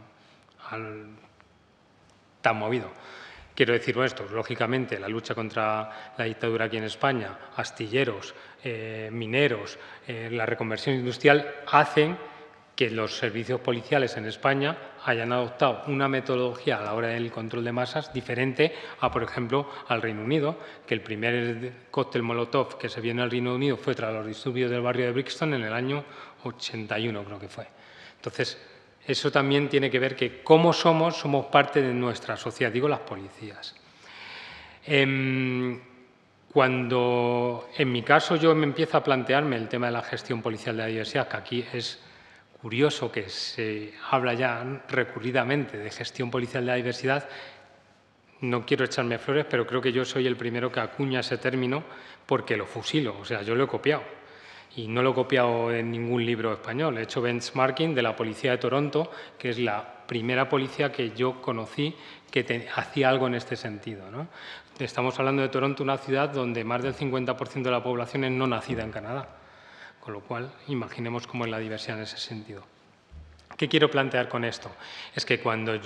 movido. Quiero decir esto, lógicamente, la lucha contra la dictadura aquí en España, astilleros, mineros, la reconversión industrial, hacen que los servicios policiales en España hayan adoptado una metodología a la hora del control de masas diferente a, por ejemplo, al Reino Unido, que el primer cóctel Molotov que se vio en el Reino Unido fue tras los disturbios del barrio de Brixton en el año 81, creo que fue. Entonces, eso también tiene que ver que cómo somos parte de nuestra sociedad, digo las policías. Cuando, en mi caso, yo me empiezo a plantearme el tema de la gestión policial de la diversidad, que aquí es curioso que se habla ya recurridamente de gestión policial de la diversidad, no quiero echarme flores, pero creo que yo soy el primero que acuña ese término porque lo fusilo, o sea, yo lo he copiado. Y no lo he copiado en ningún libro español. He hecho benchmarking de la Policía de Toronto, que es la primera policía que yo conocí que hacía algo en este sentido, ¿no? Estamos hablando de Toronto, una ciudad donde más del 50% de la población es no nacida en Canadá. Con lo cual, imaginemos cómo es la diversidad en ese sentido. ¿Qué quiero plantear con esto? Es que cuando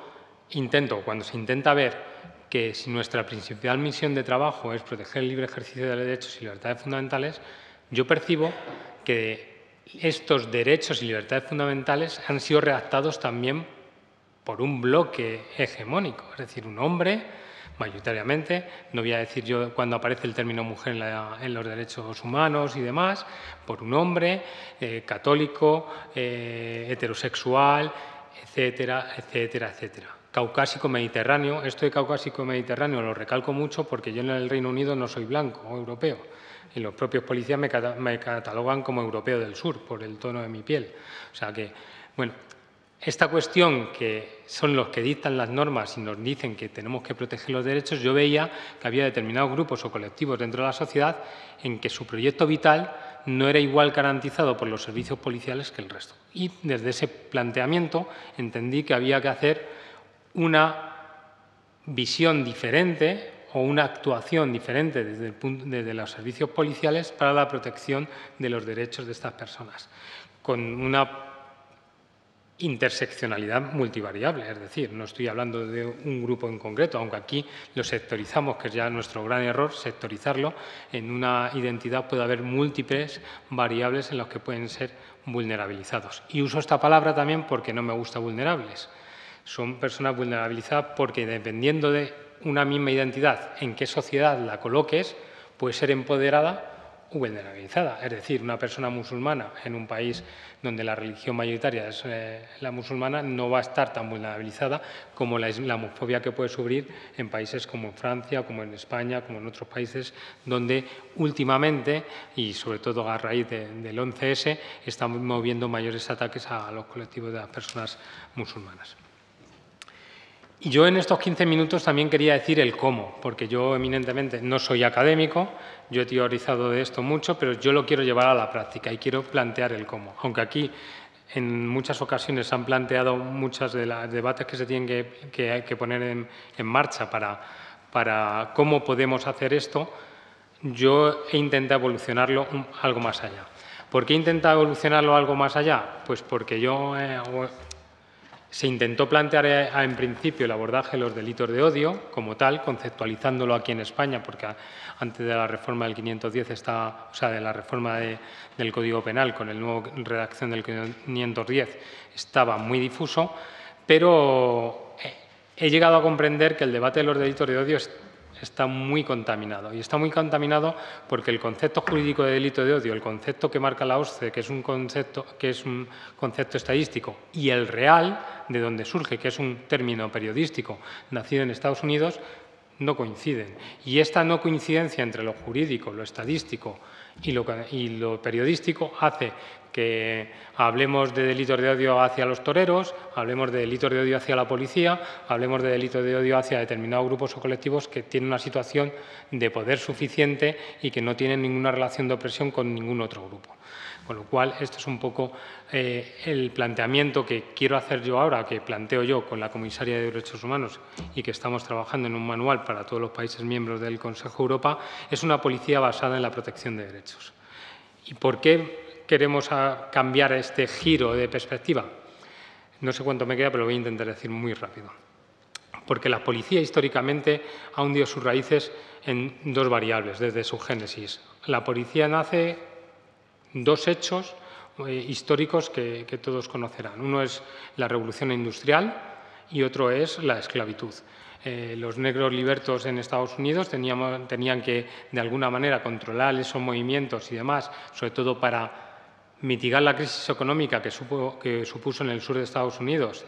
se intenta ver que si nuestra principal misión de trabajo es proteger el libre ejercicio de derechos y libertades fundamentales, yo percibo que estos derechos y libertades fundamentales han sido redactados también por un bloque hegemónico, es decir, un hombre, mayoritariamente, no voy a decir yo cuando aparece el término mujer en los derechos humanos y demás, por un hombre católico, heterosexual, etcétera, etcétera, etcétera. Caucásico-mediterráneo, esto de caucásico-mediterráneo lo recalco mucho porque yo en el Reino Unido no soy blanco o europeo. Y los propios policías me catalogan como europeo del sur por el tono de mi piel. O sea que, bueno, esta cuestión que son los que dictan las normas y nos dicen que tenemos que proteger los derechos, yo veía que había determinados grupos o colectivos dentro de la sociedad en que su proyecto vital no era igual garantizado por los servicios policiales que el resto. Y desde ese planteamiento entendí que había que hacer una visión diferente o una actuación diferente desde los servicios policiales para la protección de los derechos de estas personas, con una interseccionalidad multivariable, es decir, no estoy hablando de un grupo en concreto, aunque aquí lo sectorizamos, que es ya nuestro gran error, sectorizarlo. En una identidad puede haber múltiples variables en las que pueden ser vulnerabilizados. Y uso esta palabra también porque no me gusta vulnerables. Son personas vulnerabilizadas porque, dependiendo de una misma identidad, en qué sociedad la coloques, puede ser empoderada o vulnerabilizada. Es decir, una persona musulmana en un país donde la religión mayoritaria es la musulmana no va a estar tan vulnerabilizada como la islamofobia que puede sufrir en países como en Francia, como en España, como en otros países donde últimamente, y sobre todo a raíz del 11S, estamos moviendo mayores ataques a los colectivos de las personas musulmanas. Y yo en estos 15 minutos también quería decir el cómo, porque yo eminentemente no soy académico, yo he teorizado de esto mucho, pero yo lo quiero llevar a la práctica y quiero plantear el cómo. Aunque aquí en muchas ocasiones se han planteado muchos de los debates que se tienen que poner en marcha para cómo podemos hacer esto, yo he intentado evolucionarlo algo más allá. ¿Por qué he intentado evolucionarlo algo más allá? Pues porque se intentó plantear en principio el abordaje de los delitos de odio como tal, conceptualizándolo aquí en España, porque antes de la reforma del 510 de la reforma del Código Penal con la nueva redacción del 510 estaba muy difuso, pero he llegado a comprender que el debate de los delitos de odio está muy contaminado. Y está muy contaminado porque el concepto jurídico de delito de odio, el concepto que marca la OSCE, que es un concepto estadístico, y el real, de donde surge, que es un término periodístico nacido en Estados Unidos, no coinciden. Y esta no coincidencia entre lo jurídico, lo estadístico y lo periodístico hace que hablemos de delitos de odio hacia los toreros, hablemos de delitos de odio hacia la policía, hablemos de delitos de odio hacia determinados grupos o colectivos que tienen una situación de poder suficiente y que no tienen ninguna relación de opresión con ningún otro grupo. Con lo cual, esto es un poco el planteamiento que quiero hacer yo ahora, que planteo yo con la Comisaria de Derechos Humanos y que estamos trabajando en un manual para todos los países miembros del Consejo de Europa, es una policía basada en la protección de derechos. ¿Y por qué queremos cambiar este giro de perspectiva? No sé cuánto me queda, pero lo voy a intentar decir muy rápido. Porque la policía históricamente ha hundido sus raíces en dos variables desde su génesis. La policía nace dos hechos históricos que todos conocerán. Uno es la Revolución Industrial y otro es la esclavitud. Los negros libertos en Estados Unidos tenían que, de alguna manera, controlar esos movimientos y demás, sobre todo para mitigar la crisis económica que supuso en el sur de Estados Unidos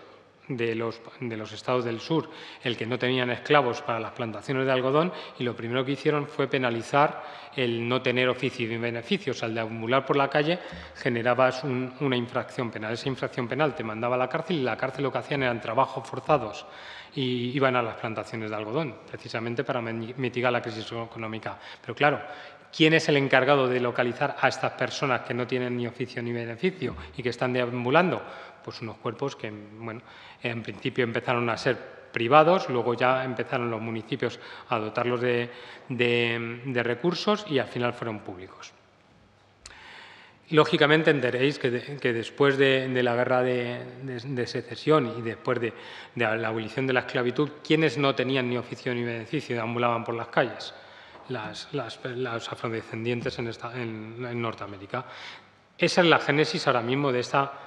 de los estados del sur el que no tenían esclavos para las plantaciones de algodón, y lo primero que hicieron fue penalizar el no tener oficio y beneficios. Al deambular por la calle generabas una infracción penal. Esa infracción penal te mandaba a la cárcel, y la cárcel lo que hacían eran trabajos forzados y iban a las plantaciones de algodón, precisamente para mitigar la crisis económica. Pero claro, ¿quién es el encargado de localizar a estas personas que no tienen ni oficio ni beneficio y que están deambulando? Pues unos cuerpos que, bueno, en principio empezaron a ser privados, luego ya empezaron los municipios a dotarlos de recursos y al final fueron públicos. Lógicamente entenderéis que después de la guerra de secesión y después de la abolición de la esclavitud, ¿quiénes no tenían ni oficio ni beneficio y deambulaban por las calles? Los afrodescendientes en Norteamérica. Esa es la génesis ahora mismo de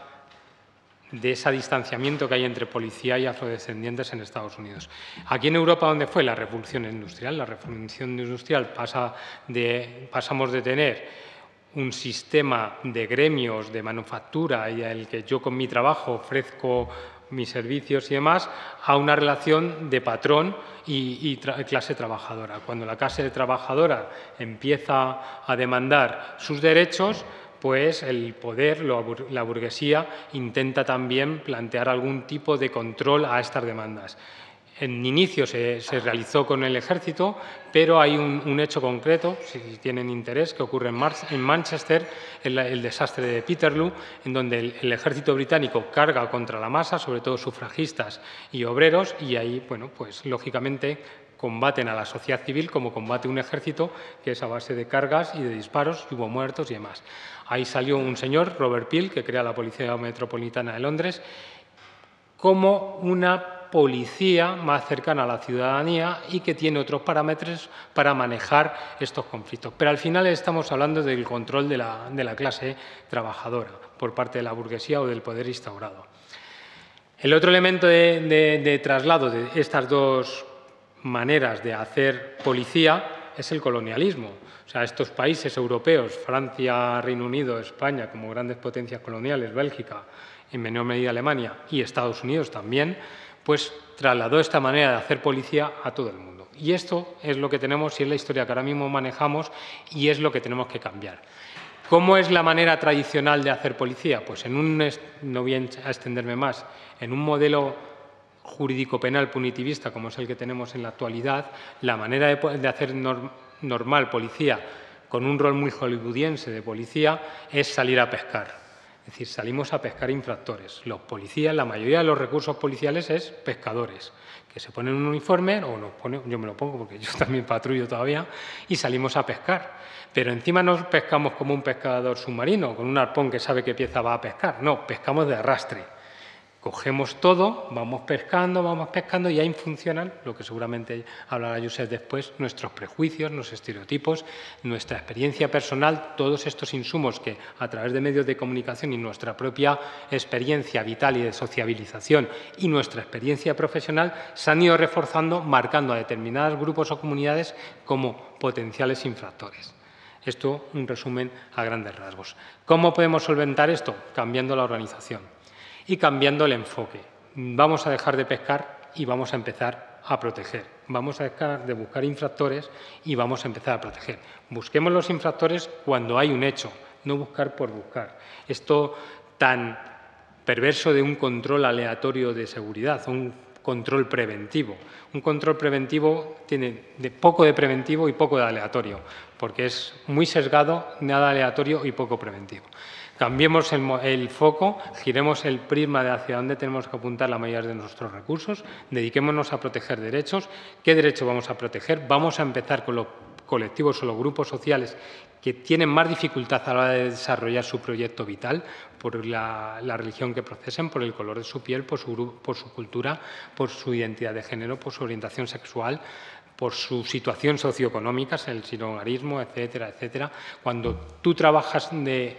ese distanciamiento que hay entre policía y afrodescendientes en Estados Unidos. Aquí en Europa, ¿dónde fue? La revolución industrial. La revolución industrial pasamos de tener un sistema de gremios, de manufactura, y el que yo con mi trabajo ofrezco mis servicios y demás, a una relación de patrón y clase trabajadora. Cuando la clase trabajadora empieza a demandar sus derechos, pues el poder, la burguesía, intenta también plantear algún tipo de control a estas demandas. En inicio se realizó con el ejército, pero hay un hecho concreto, si tienen interés, que ocurre en Manchester, el desastre de Peterloo, en donde el ejército británico carga contra la masa, sobre todo sufragistas y obreros, y ahí, bueno, pues lógicamente combaten a la sociedad civil como combate un ejército, que es a base de cargas y de disparos, y hubo muertos y demás. Ahí salió un señor, Robert Peel, que crea la Policía Metropolitana de Londres, como una policía más cercana a la ciudadanía y que tiene otros parámetros para manejar estos conflictos. Pero al final estamos hablando del control de la clase trabajadora por parte de la burguesía o del poder instaurado. El otro elemento de traslado de estas dos maneras de hacer policía es el colonialismo. O sea, estos países europeos, Francia, Reino Unido, España, como grandes potencias coloniales, Bélgica, en menor medida Alemania y Estados Unidos también, pues trasladó esta manera de hacer policía a todo el mundo. Y esto es lo que tenemos y es la historia que ahora mismo manejamos y es lo que tenemos que cambiar. ¿Cómo es la manera tradicional de hacer policía? Pues no voy a extenderme más, en un modelo jurídico penal punitivista como es el que tenemos en la actualidad, la manera de hacer normal policía con un rol muy hollywoodiense de policía es salir a pescar. Es decir, salimos a pescar infractores. Los policías, la mayoría de los recursos policiales es pescadores, que se ponen un uniforme, o nos ponen, yo me lo pongo porque yo también patrullo todavía, y salimos a pescar. Pero encima no pescamos como un pescador submarino, con un arpón que sabe qué pieza va a pescar. No, pescamos de arrastre. Cogemos todo, vamos pescando y ahí funcionan, lo que seguramente hablará Josep después, nuestros prejuicios, nuestros estereotipos, nuestra experiencia personal, todos estos insumos que a través de medios de comunicación y nuestra propia experiencia vital y de sociabilización y nuestra experiencia profesional se han ido reforzando, marcando a determinados grupos o comunidades como potenciales infractores. Esto un resumen a grandes rasgos. ¿Cómo podemos solventar esto? Cambiando la organización y cambiando el enfoque. Vamos a dejar de pescar y vamos a empezar a proteger. Vamos a dejar de buscar infractores y vamos a empezar a proteger. Busquemos los infractores cuando hay un hecho, no buscar por buscar. Esto tan perverso de un control aleatorio de seguridad, un control preventivo. Un control preventivo tiene poco de preventivo y poco de aleatorio, porque es muy sesgado, nada aleatorio y poco preventivo. Cambiemos el foco, giremos el prisma de hacia dónde tenemos que apuntar la mayoría de nuestros recursos, dediquémonos a proteger derechos. ¿Qué derechos vamos a proteger? Vamos a empezar con los colectivos o los grupos sociales que tienen más dificultad a la hora de desarrollar su proyecto vital por la religión que procesen, por el color de su piel, por su cultura, por su identidad de género, por su orientación sexual, por su situación socioeconómica, el sinhogarismo, etcétera, etcétera. Cuando tú trabajas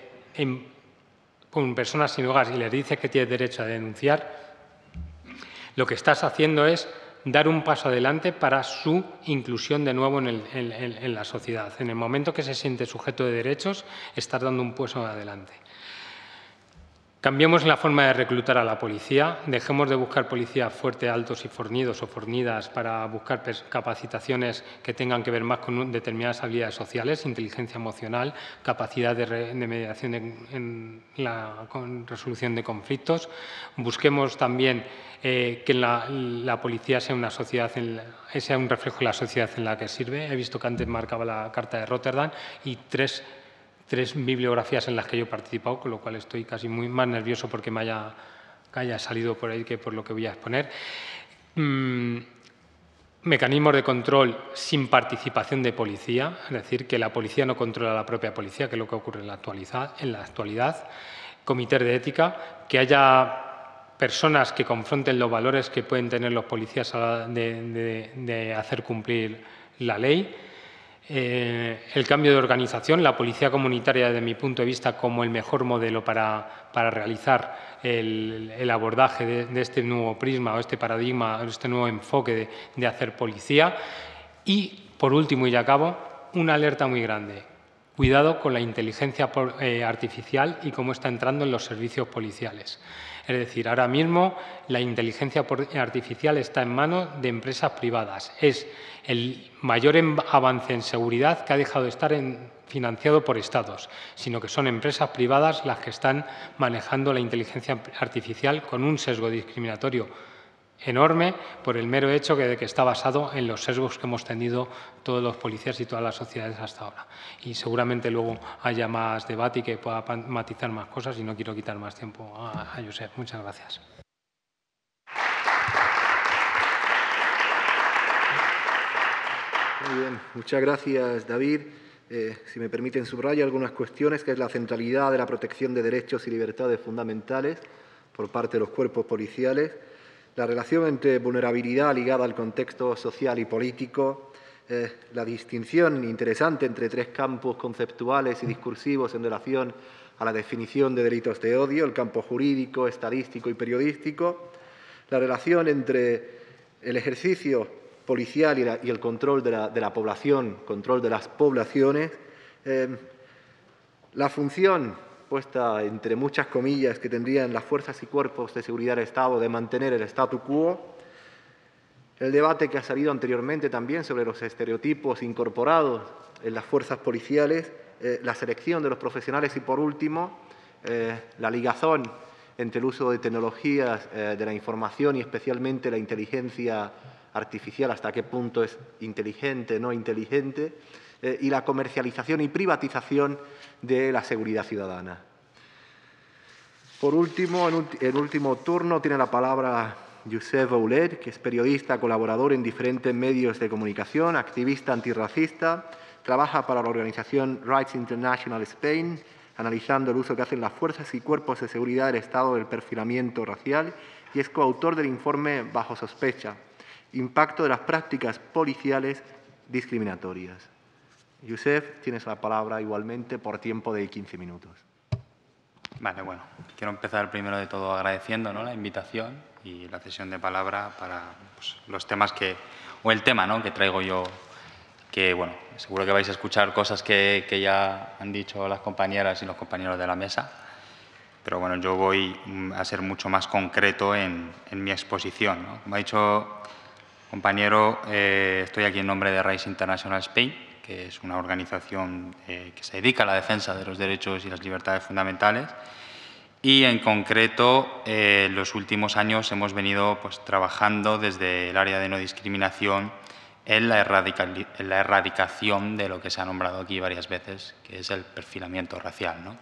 con personas sin hogar y les dices que tienes derecho a denunciar, lo que estás haciendo es dar un paso adelante para su inclusión de nuevo en la sociedad. En el momento que se siente sujeto de derechos, estás dando un paso adelante. Cambiemos la forma de reclutar a la policía, dejemos de buscar policías fuertes, altos y fornidos o fornidas para buscar capacitaciones que tengan que ver más con determinadas habilidades sociales, inteligencia emocional, capacidad de mediación con resolución de conflictos. Busquemos también que la policía sea una sociedad, sea un reflejo de la sociedad en la que sirve. He visto que antes marcaba la Carta de Rotterdam y tres bibliografías en las que yo he participado, con lo cual estoy casi más nervioso porque me haya salido por ahí que por lo que voy a exponer. Mecanismos de control sin participación de policía, es decir, que la policía no controla a la propia policía, que es lo que ocurre en la actualidad. Comités de ética, que haya personas que confronten los valores que pueden tener los policías a la hora de hacer cumplir la ley. El cambio de organización, la policía comunitaria, desde mi punto de vista, como el mejor modelo para realizar el abordaje de este nuevo prisma o este paradigma, este nuevo enfoque de hacer policía. Y, por último, y ya acabo, una alerta muy grande. Cuidado con la inteligencia artificial y cómo está entrando en los servicios policiales. Es decir, ahora mismo la inteligencia artificial está en manos de empresas privadas. Es el mayor avance en seguridad que ha dejado de estar financiado por Estados, sino que son empresas privadas las que están manejando la inteligencia artificial con un sesgo discriminatorio enorme por el mero hecho de que está basado en los sesgos que hemos tenido todos los policías y todas las sociedades hasta ahora. Y seguramente luego haya más debate y que pueda matizar más cosas y no quiero quitar más tiempo a Josep. Muchas gracias. Muy bien, muchas gracias, David. Si me permiten, subrayar algunas cuestiones, que es la centralidad de la protección de derechos y libertades fundamentales por parte de los cuerpos policiales, la relación entre vulnerabilidad ligada al contexto social y político, la distinción interesante entre tres campos conceptuales y discursivos en relación a la definición de delitos de odio, el campo jurídico, estadístico y periodístico, la relación entre el ejercicio policial y el control de la población, control de las poblaciones, la función, puesta entre muchas comillas, que tendrían las fuerzas y cuerpos de seguridad del Estado de mantener el statu quo, el debate que ha salido anteriormente también sobre los estereotipos incorporados en las fuerzas policiales, la selección de los profesionales y, por último, la ligazón entre el uso de tecnologías de la información y especialmente la inteligencia artificial, hasta qué punto es inteligente, no inteligente, y la comercialización y privatización de la seguridad ciudadana. Por último, en el último turno tiene la palabra Josep Oulet, que es periodista, colaborador en diferentes medios de comunicación, activista antirracista, trabaja para la organización Rights International Spain, analizando el uso que hacen las fuerzas y cuerpos de seguridad del Estado del perfilamiento racial, y es coautor del informe Bajo sospecha, impacto de las prácticas policiales discriminatorias. Josep, tienes la palabra igualmente por tiempo de 15 minutos. Vale, bueno, quiero empezar primero de todo agradeciendo, ¿no?, la invitación y la cesión de palabra para los temas o el tema, ¿no?, que traigo yo, que bueno, seguro que vais a escuchar cosas que ya han dicho las compañeras y los compañeros de la mesa, pero bueno, yo voy a ser mucho más concreto en mi exposición, ¿no? Como ha dicho el compañero, estoy aquí en nombre de Rights International Spain, que es una organización que se dedica a la defensa de los derechos y las libertades fundamentales. Y, en concreto, en los últimos años hemos venido trabajando desde el área de no discriminación en la erradicación de lo que se ha nombrado aquí varias veces, que es el perfilamiento racial, ¿no?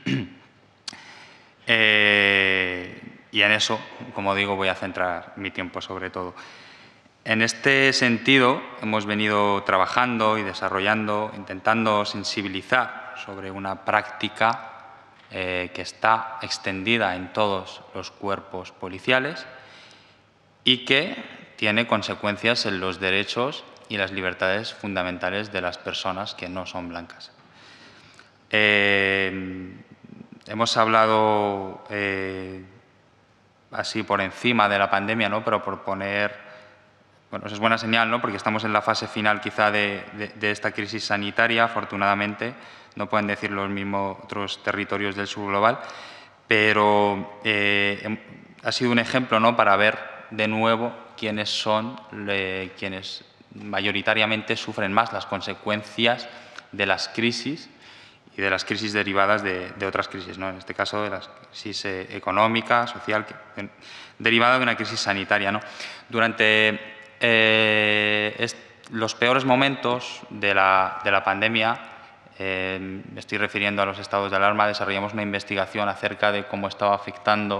Y en eso, como digo, voy a centrar mi tiempo sobre todo. En este sentido, hemos venido trabajando y desarrollando, intentando sensibilizar sobre una práctica que está extendida en todos los cuerpos policiales y que tiene consecuencias en los derechos y las libertades fundamentales de las personas que no son blancas. Hemos hablado así por encima de la pandemia, ¿no?, pero por poner... Bueno, eso es buena señal, ¿no?, porque estamos en la fase final quizá de esta crisis sanitaria, afortunadamente, no pueden decir lo mismo otros territorios del sur global, pero ha sido un ejemplo, ¿no?, para ver de nuevo quiénes son quienes mayoritariamente sufren más las consecuencias de las crisis y de las crisis derivadas de otras crisis, ¿no? En este caso, de la crisis económica, social, derivada de una crisis sanitaria, ¿no? Durante los peores momentos de la pandemia, me estoy refiriendo a los estados de alarma, desarrollamos una investigación acerca de cómo estaba afectando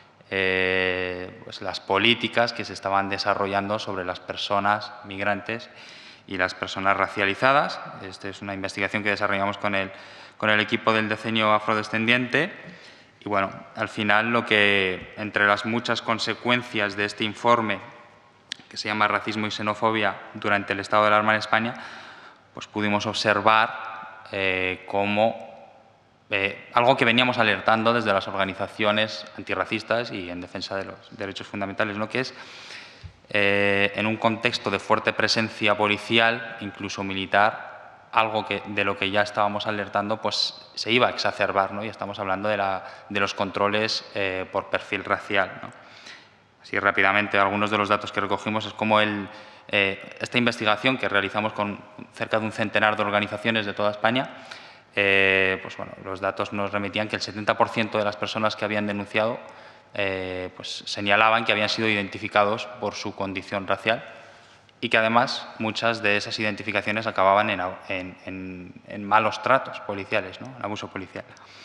pues las políticas que se estaban desarrollando sobre las personas migrantes y las personas racializadas. Esta es una investigación que desarrollamos con el equipo del decenio afrodescendiente. Y bueno, al final, entre las muchas consecuencias de este informe, que se llama Racismo y Xenofobia durante el estado de alarma en España, pues pudimos observar cómo algo que veníamos alertando desde las organizaciones antirracistas y en defensa de los derechos fundamentales, ¿no?, que es en un contexto de fuerte presencia policial, incluso militar, algo de lo que ya estábamos alertando, pues se iba a exacerbar, ¿no? Y estamos hablando de los controles por perfil racial, ¿no? Así rápidamente, algunos de los datos que recogimos es como esta investigación que realizamos con cerca de un centenar de organizaciones de toda España, pues bueno, los datos nos remitían que el 70% de las personas que habían denunciado pues señalaban que habían sido identificados por su condición racial y que además muchas de esas identificaciones acababan en malos tratos policiales, ¿no?, en abuso policial.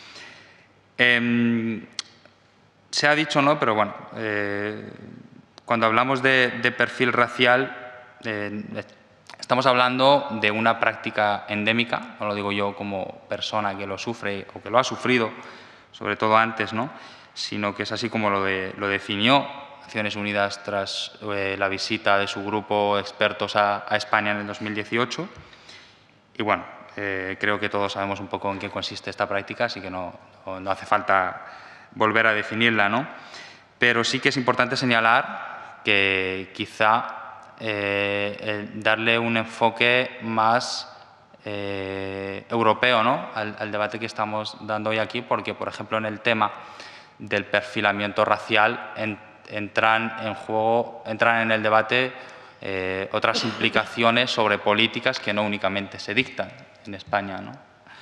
Se ha dicho, ¿no?, pero bueno, cuando hablamos de perfil racial, estamos hablando de una práctica endémica, no lo digo yo como persona que lo sufre o que lo ha sufrido, sobre todo antes, ¿no?, sino que es así como lo definió Naciones Unidas tras la visita de su grupo de expertos a España en el 2018. Y bueno, creo que todos sabemos un poco en qué consiste esta práctica, así que no hace falta volver a definirla, ¿no? Pero sí que es importante señalar que quizá darle un enfoque más europeo, ¿no?, al debate que estamos dando hoy aquí, porque, por ejemplo, en el tema del perfilamiento racial entran en el debate otras implicaciones sobre políticas que no únicamente se dictan en España, ¿no?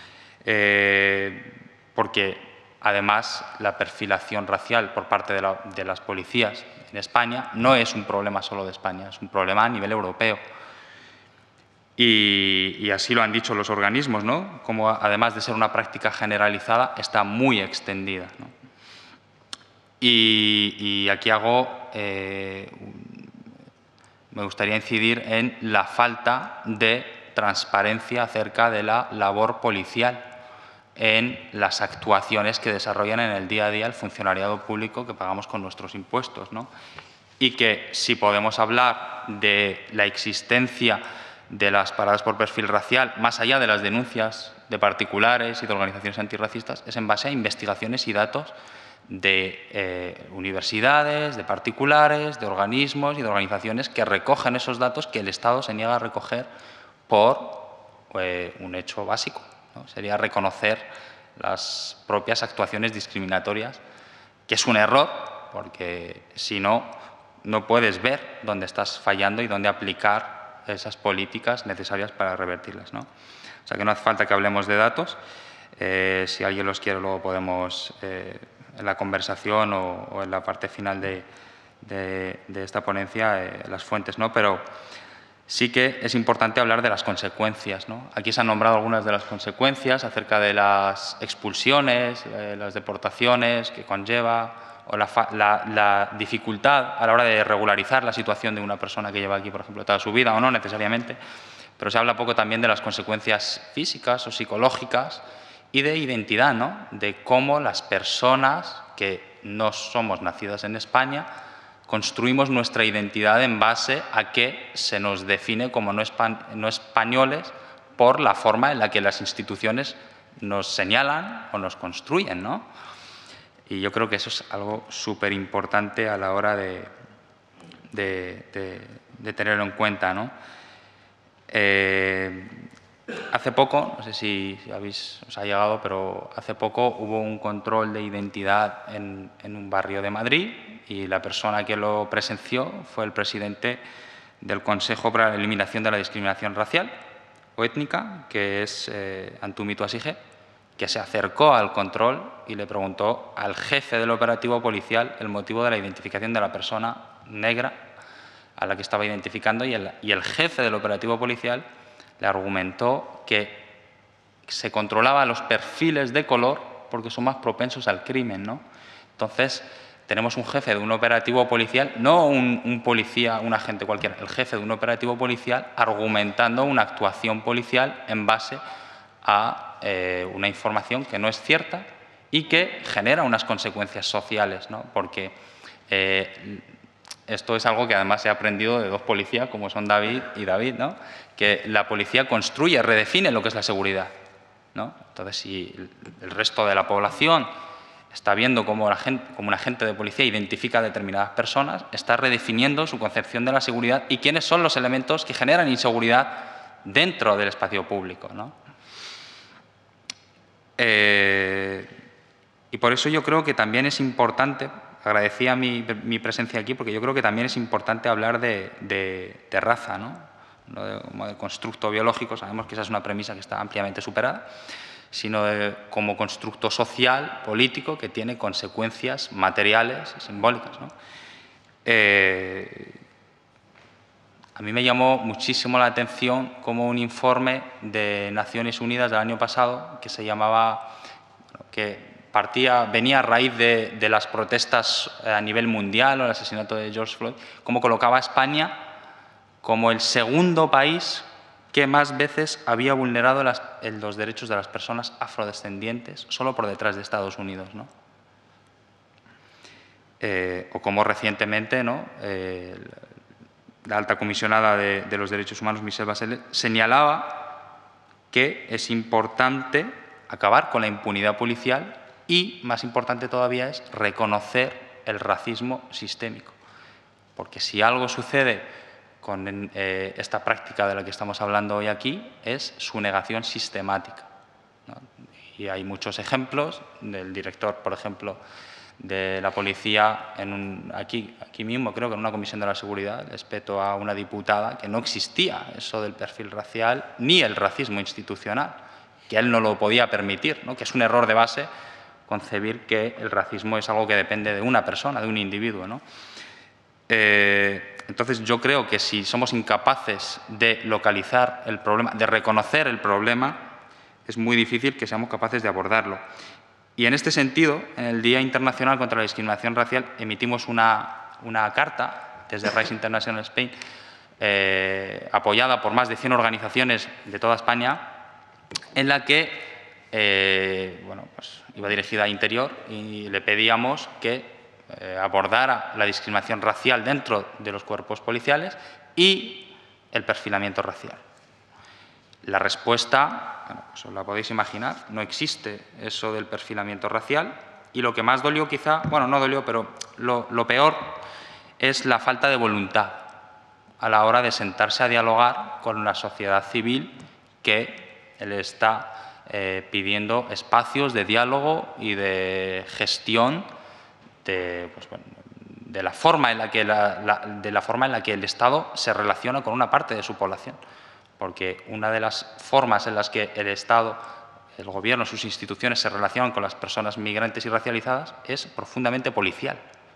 Porque además la perfilación racial por parte de las policías en España no es un problema solo de España, es un problema a nivel europeo. Y así lo han dicho los organismos, ¿no?, como además de ser una práctica generalizada, está muy extendida, ¿no? Y aquí me gustaría incidir en la falta de transparencia acerca de la labor policial en las actuaciones que desarrollan en el día a día el funcionariado público que pagamos con nuestros impuestos, ¿no? Y que si podemos hablar de la existencia de las paradas por perfil racial, más allá de las denuncias de particulares y de organizaciones antirracistas, es en base a investigaciones y datos de universidades, de particulares, de organismos y de organizaciones que recogen esos datos que el Estado se niega a recoger por un hecho básico, ¿no? Sería reconocer las propias actuaciones discriminatorias, que es un error, porque si no, no puedes ver dónde estás fallando y dónde aplicar esas políticas necesarias para revertirlas, ¿no? O sea que no hace falta que hablemos de datos. Si alguien los quiere, luego podemos, en la conversación o en la parte final de esta ponencia, las fuentes, ¿no? Pero sí que es importante hablar de las consecuencias, ¿no? Aquí se han nombrado algunas de las consecuencias acerca de las expulsiones, las deportaciones que conlleva, o la dificultad a la hora de regularizar la situación de una persona que lleva aquí, por ejemplo, toda su vida, o no necesariamente, pero se habla poco también de las consecuencias físicas o psicológicas y de identidad, ¿no?, de cómo las personas que no somos nacidas en España construimos nuestra identidad en base a que se nos define como no españoles por la forma en la que las instituciones nos señalan o nos construyen, ¿no? Y yo creo que eso es algo súper importante a la hora de tenerlo en cuenta, ¿no? hace poco, no sé si os ha llegado, pero hace poco hubo un control de identidad en un barrio de Madrid y la persona que lo presenció fue el presidente del Consejo para la Eliminación de la Discriminación Racial o Étnica, que es Antumi Tuasigé, que se acercó al control y le preguntó al jefe del operativo policial el motivo de la identificación de la persona negra a la que estaba identificando y el jefe del operativo policial le argumentó que se controlaba los perfiles de color porque son más propensos al crimen, ¿no? Entonces, tenemos un jefe de un operativo policial, no un policía, un agente cualquiera, el jefe de un operativo policial argumentando una actuación policial en base a una información que no es cierta y que genera unas consecuencias sociales, ¿no? Porque esto es algo que además he aprendido de dos policías, como son David y David, ¿no? Que la policía construye, redefine lo que es la seguridad, ¿no? Entonces, si el resto de la población está viendo cómo un agente de policía identifica a determinadas personas, está redefiniendo su concepción de la seguridad y quiénes son los elementos que generan inseguridad dentro del espacio público, ¿no? Y por eso yo creo que también es importante, agradecía mi presencia aquí, porque yo creo que también es importante hablar de raza, ¿no? No como de constructo biológico, sabemos que esa es una premisa que está ampliamente superada, sino como constructo social, político, que tiene consecuencias materiales y simbólicas, ¿no? A mí me llamó muchísimo la atención como un informe de Naciones Unidas del año pasado que se llamaba, que venía a raíz de las protestas a nivel mundial o el asesinato de George Floyd, cómo colocaba a España como el segundo país que más veces había vulnerado los derechos de las personas afrodescendientes, solo por detrás de Estados Unidos, ¿no? O como recientemente, ¿no? La alta comisionada de los derechos humanos, Michelle Bachelet, señalaba que es importante acabar con la impunidad policial y, más importante todavía, es reconocer el racismo sistémico. Porque si algo sucede con esta práctica de la que estamos hablando hoy aquí, es su negación sistemática, ¿no? Y hay muchos ejemplos del director, por ejemplo, de la policía, aquí mismo, creo que en una comisión de la seguridad, respeto a una diputada que no existía eso del perfil racial ni el racismo institucional, que él no lo podía permitir, ¿no? Que es un error de base concebir que el racismo es algo que depende de una persona, de un individuo, ¿no? Entonces, yo creo que si somos incapaces de localizar el problema, de reconocer el problema, es muy difícil que seamos capaces de abordarlo. Y en este sentido, en el Día Internacional contra la Discriminación Racial, emitimos una carta desde Rights International Spain, apoyada por más de 100 organizaciones de toda España, en la que bueno, pues iba dirigida a Interior y le pedíamos que abordara la discriminación racial dentro de los cuerpos policiales y el perfilamiento racial. La respuesta, bueno, pues os la podéis imaginar, no existe eso del perfilamiento racial y lo que más dolió quizá, bueno, no dolió, pero lo peor es la falta de voluntad a la hora de sentarse a dialogar con la sociedad civil que le está pidiendo espacios de diálogo y de gestión de la forma en la que el Estado se relaciona con una parte de su población. Porque una de las formas en las que el Estado, el Gobierno, sus instituciones se relacionan con las personas migrantes y racializadas es profundamente policial.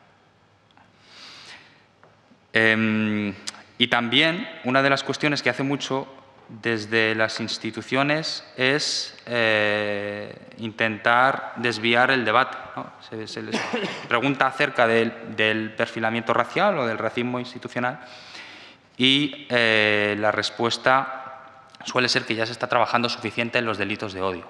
Y también una de las cuestiones que hace mucho desde las instituciones es intentar desviar el debate, ¿no? Se les pregunta acerca del perfilamiento racial o del racismo institucional y la respuesta suele ser que ya se está trabajando suficiente en los delitos de odio.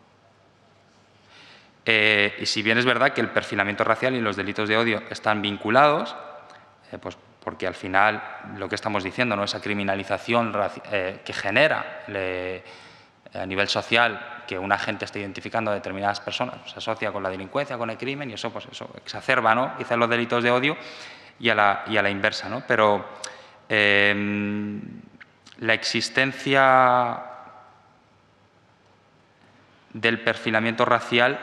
Y si bien es verdad que el perfilamiento racial y los delitos de odio están vinculados, pues porque al final lo que estamos diciendo, ¿no? Esa criminalización que genera a nivel social que una gente esté identificando a determinadas personas, pues, se asocia con la delincuencia, con el crimen y eso, pues, eso exacerba, ¿no? Quizás los delitos de odio y a la inversa, ¿no? Pero la existencia del perfilamiento racial,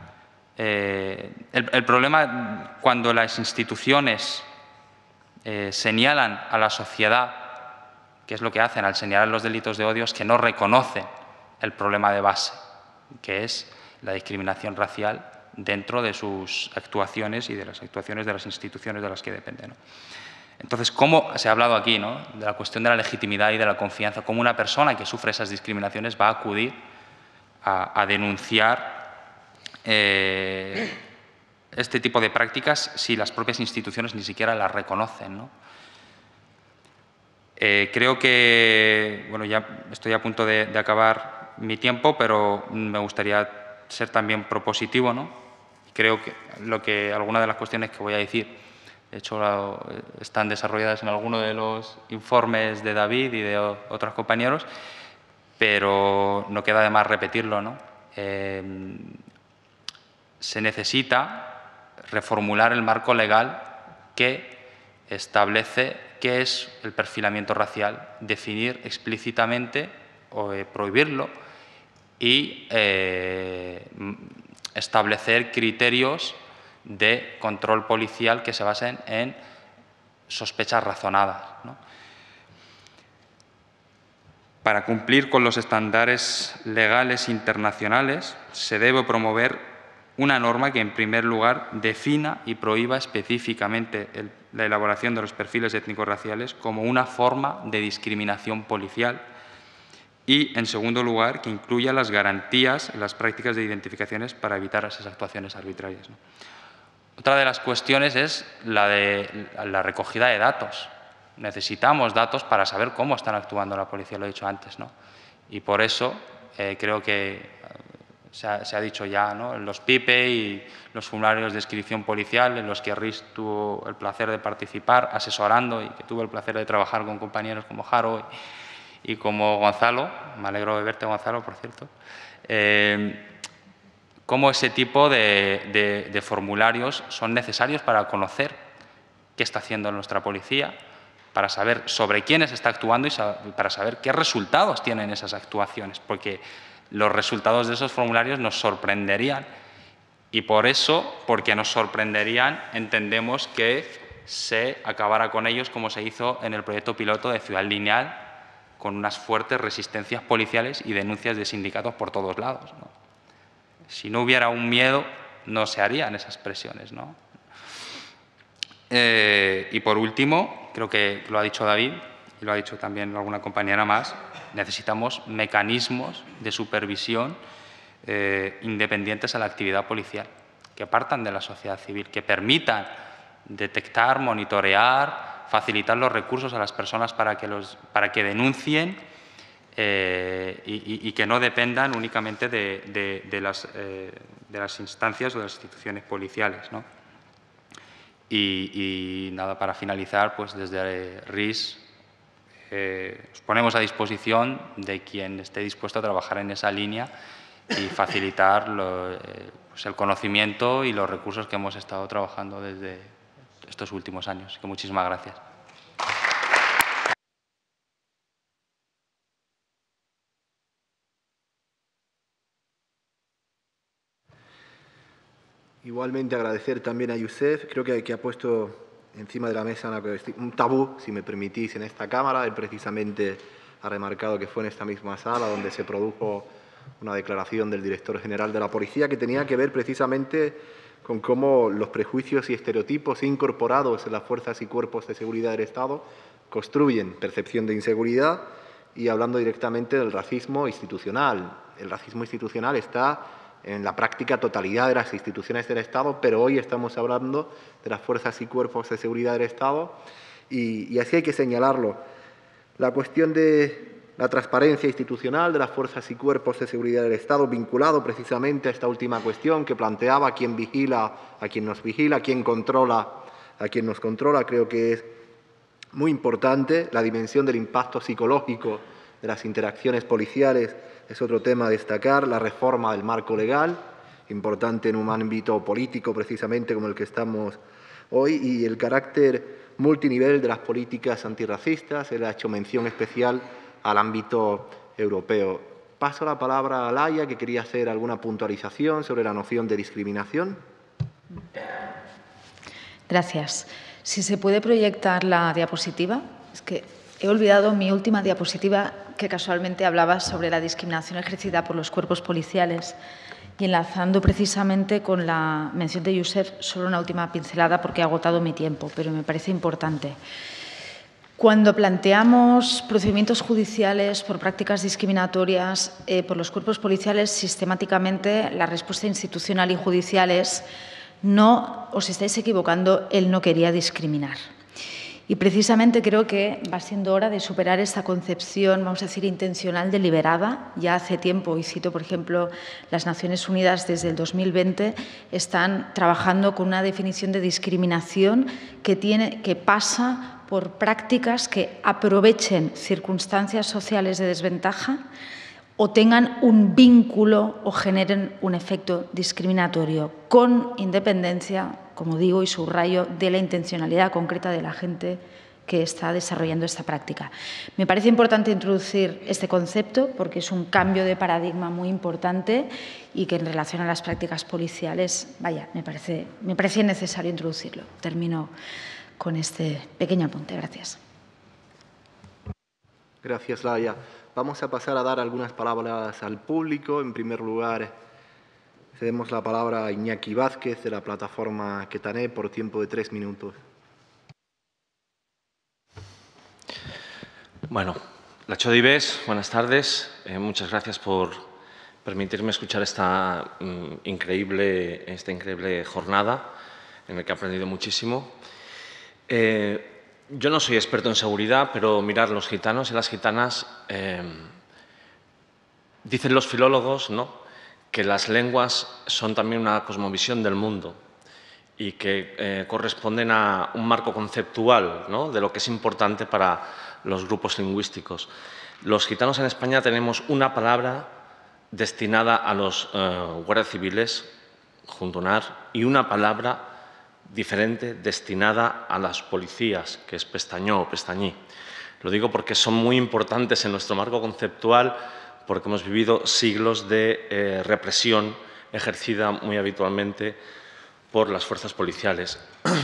el problema cuando las instituciones señalan a la sociedad, que es lo que hacen al señalar los delitos de odio, es que no reconocen el problema de base, que es la discriminación racial dentro de sus actuaciones y de las actuaciones de las instituciones de las que dependen, ¿no? Entonces, ¿cómo se ha hablado aquí, ¿no?, de la cuestión de la legitimidad y de la confianza? ¿Cómo una persona que sufre esas discriminaciones va a acudir a denunciar este tipo de prácticas si las propias instituciones ni siquiera las reconocen, ¿no? Creo que, bueno, ya estoy a punto de acabar mi tiempo, pero me gustaría ser también propositivo, ¿no? Creo que algunas de las cuestiones que voy a decir, de hecho, están desarrolladas en alguno de los informes de David y de otros compañeros, pero no queda de más repetirlo, ¿no? Se necesita reformular el marco legal que establece qué es el perfilamiento racial, definir explícitamente o prohibirlo y establecer criterios de control policial que se basen en sospechas razonadas, ¿no? Para cumplir con los estándares legales internacionales, se debe promover una norma que, en primer lugar, defina y prohíba específicamente la elaboración de los perfiles étnico-raciales como una forma de discriminación policial y, en segundo lugar, que incluya las garantías en las prácticas de identificaciones para evitar esas actuaciones arbitrarias, ¿no? Otra de las cuestiones es la de la recogida de datos. Necesitamos datos para saber cómo están actuando la policía, lo he dicho antes, ¿no? Y por eso creo que se ha dicho ya, ¿no?, los PIPE y los formularios de inscripción policial en los que RIS tuvo el placer de participar asesorando y que tuvo el placer de trabajar con compañeros como Jaro y como Gonzalo. Me alegro de verte, Gonzalo, por cierto. Cómo ese tipo de formularios son necesarios para conocer qué está haciendo nuestra policía, para saber sobre quiénes está actuando y para saber qué resultados tienen esas actuaciones, porque los resultados de esos formularios nos sorprenderían y por eso, porque nos sorprenderían, entendemos que se acabará con ellos como se hizo en el proyecto piloto de Ciudad Lineal, con unas fuertes resistencias policiales y denuncias de sindicatos por todos lados, ¿no? Si no hubiera un miedo, no se harían esas presiones, ¿no? Y por último, creo que lo ha dicho David y lo ha dicho también alguna compañera más, necesitamos mecanismos de supervisión independientes a la actividad policial, que partan de la sociedad civil, que permitan detectar, monitorear, facilitar los recursos a las personas para que denuncien y que no dependan únicamente de las instancias o de las instituciones policiales, ¿no? Y nada, para finalizar, pues desde RIS os ponemos a disposición de quien esté dispuesto a trabajar en esa línea y facilitar pues el conocimiento y los recursos que hemos estado trabajando desde estos últimos años. Así que muchísimas gracias. Igualmente agradecer también a Youssef, creo que ha puesto encima de la mesa un tabú, si me permitís, en esta Cámara. Él precisamente ha remarcado que fue en esta misma sala donde se produjo una declaración del director general de la Policía que tenía que ver precisamente con cómo los prejuicios y estereotipos incorporados en las fuerzas y cuerpos de seguridad del Estado construyen percepción de inseguridad, y hablando directamente del racismo institucional. El racismo institucional está en la práctica totalidad de las instituciones del Estado, pero hoy estamos hablando de las fuerzas y cuerpos de seguridad del Estado y así hay que señalarlo. La cuestión de la transparencia institucional de las fuerzas y cuerpos de seguridad del Estado, vinculado precisamente a esta última cuestión que planteaba quién vigila a quien nos vigila, quién controla a quien nos controla, creo que es muy importante. La dimensión del impacto psicológico de las interacciones policiales es otro tema a destacar. La reforma del marco legal, importante en un ámbito político precisamente como el que estamos hoy, y el carácter multinivel de las políticas antirracistas. Él ha hecho mención especial al ámbito europeo. Paso la palabra a Laia, que quería hacer alguna puntualización sobre la noción de discriminación. Gracias. Si se puede proyectar la diapositiva. Es que he olvidado mi última diapositiva, que casualmente hablaba sobre la discriminación ejercida por los cuerpos policiales. Y enlazando precisamente con la mención de Josep, solo una última pincelada porque he agotado mi tiempo, pero me parece importante. Cuando planteamos procedimientos judiciales por prácticas discriminatorias por los cuerpos policiales, sistemáticamente la respuesta institucional y judicial es: no, os estáis equivocando, él no quería discriminar. Y precisamente creo que va siendo hora de superar esta concepción, vamos a decir, intencional deliberada. Ya hace tiempo, y cito, por ejemplo, las Naciones Unidas desde el 2020, están trabajando con una definición de discriminación que pasa por prácticas que aprovechen circunstancias sociales de desventaja o tengan un vínculo o generen un efecto discriminatorio, con independencia, como digo y subrayo, de la intencionalidad concreta de la gente que está desarrollando esta práctica. Me parece importante introducir este concepto porque es un cambio de paradigma muy importante y que en relación a las prácticas policiales, vaya, me parece necesario introducirlo. Termino con este pequeño apunte. Gracias. Gracias, Laia. Vamos a pasar a dar algunas palabras al público. En primer lugar, cedemos la palabra a Iñaki Vázquez, de la plataforma Quetané, por tiempo de 3 minutos. Bueno, Lacho Dives, buenas tardes. Muchas gracias por permitirme escuchar esta increíble jornada en la que he aprendido muchísimo. Yo no soy experto en seguridad, pero mirad, los gitanos y las gitanas, dicen los filólogos, ¿no?, que las lenguas son también una cosmovisión del mundo y que corresponden a un marco conceptual, ¿no?, de lo que es importante para los grupos lingüísticos. Los gitanos en España tenemos una palabra destinada a los guardias civiles, juntunar, y una palabra diferente destinada a las policías, que es pestañó o pestañí. Lo digo porque son muy importantes en nuestro marco conceptual, porque hemos vivido siglos de represión ejercida muy habitualmente por las fuerzas policiales.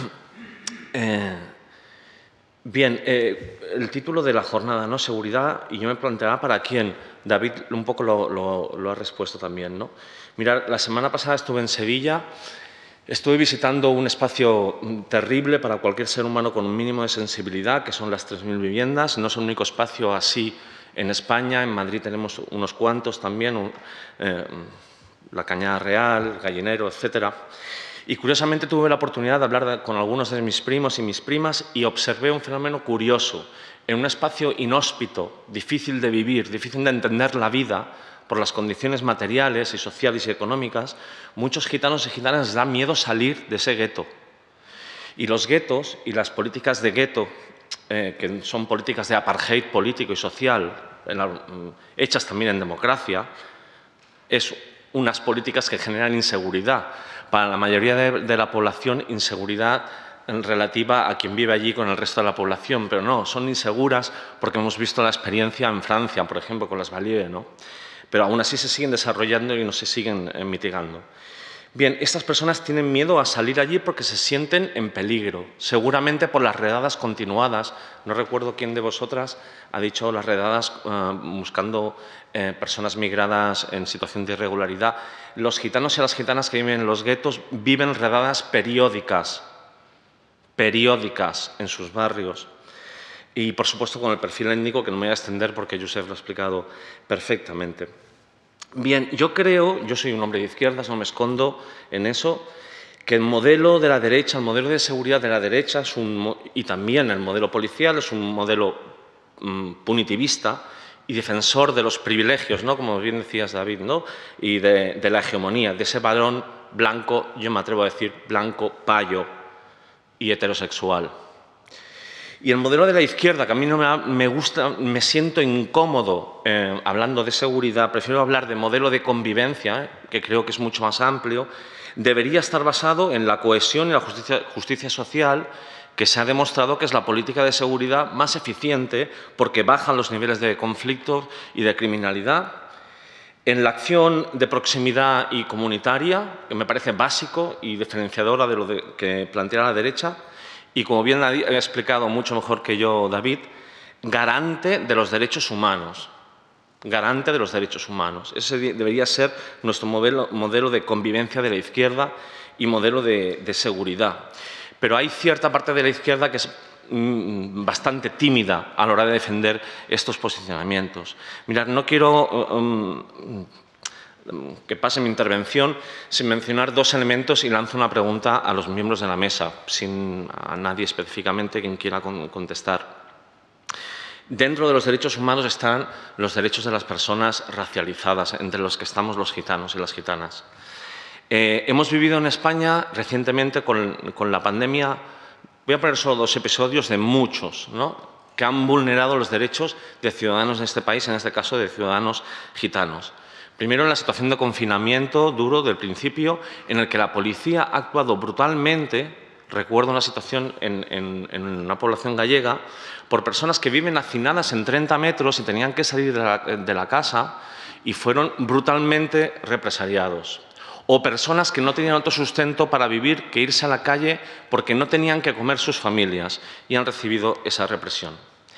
Bien, el título de la jornada, ¿no?, seguridad, y yo me planteaba para quién. David un poco lo ha respuesto también, ¿no? Mirad, la semana pasada estuve en Sevilla. Estuve visitando un espacio terrible para cualquier ser humano con un mínimo de sensibilidad, que son las 3.000 viviendas. No es el único espacio así en España. En Madrid tenemos unos cuantos también, la Cañada Real, Gallinero, etcétera. Y curiosamente tuve la oportunidad de hablar con algunos de mis primos y mis primas y observé un fenómeno curioso. En un espacio inhóspito, difícil de vivir, difícil de entender la vida, por las condiciones materiales y sociales y económicas, muchos gitanos y gitanas les da miedo salir de ese gueto. Y los guetos y las políticas de gueto, que son políticas de apartheid político y social, hechas también en democracia, es unas políticas que generan inseguridad. Para la mayoría de la población, inseguridad relativa a quien vive allí con el resto de la población, pero no, son inseguras porque hemos visto la experiencia en Francia, por ejemplo, con las Ballier, ¿no? Pero aún así se siguen desarrollando y no se siguen mitigando. Bien, estas personas tienen miedo a salir allí porque se sienten en peligro, seguramente por las redadas continuadas. No recuerdo quién de vosotras ha dicho las redadas buscando personas migradas en situación de irregularidad. Los gitanos y las gitanas que viven en los guetos viven redadas periódicas en sus barrios. Y, por supuesto, con el perfil étnico, que no me voy a extender porque Josep lo ha explicado perfectamente. Bien, yo soy un hombre de izquierdas, no me escondo en eso, que el modelo de la derecha, el modelo de seguridad de la derecha, y también el modelo policial, es un modelo punitivista y defensor de los privilegios, ¿no?, como bien decías, David, ¿no?, y de la hegemonía, de ese varón blanco, yo me atrevo a decir blanco, payo y heterosexual. Y el modelo de la izquierda, que a mí no me gusta, me siento incómodo hablando de seguridad, prefiero hablar de modelo de convivencia, que creo que es mucho más amplio, debería estar basado en la cohesión y la justicia social, que se ha demostrado que es la política de seguridad más eficiente porque bajan los niveles de conflictos y de criminalidad. En la acción de proximidad y comunitaria, que me parece básico y diferenciadora de lo que plantea la derecha, y como bien ha explicado mucho mejor que yo David, garante de los derechos humanos. Garante de los derechos humanos. Ese debería ser nuestro modelo de convivencia de la izquierda y modelo de seguridad. Pero hay cierta parte de la izquierda que es bastante tímida a la hora de defender estos posicionamientos. Mirad, no quiero que pase mi intervención sin mencionar dos elementos y lanzo una pregunta a los miembros de la mesa, sin a nadie específicamente quien quiera contestar. Dentro de los derechos humanos están los derechos de las personas racializadas, entre los que estamos los gitanos y las gitanas. Hemos vivido en España recientemente con la pandemia. Voy a poner solo dos episodios de muchos, ¿no?, que han vulnerado los derechos de ciudadanos de este país, en este caso de ciudadanos gitanos. Primero, en la situación de confinamiento duro del principio, en el que la policía ha actuado brutalmente. Recuerdo una situación en una población gallega por personas que viven hacinadas en 30 metros y tenían que salir de la casa y fueron brutalmente represaliados. O personas que no tenían otro sustento para vivir que irse a la calle porque no tenían que comer sus familias y han recibido esa represión.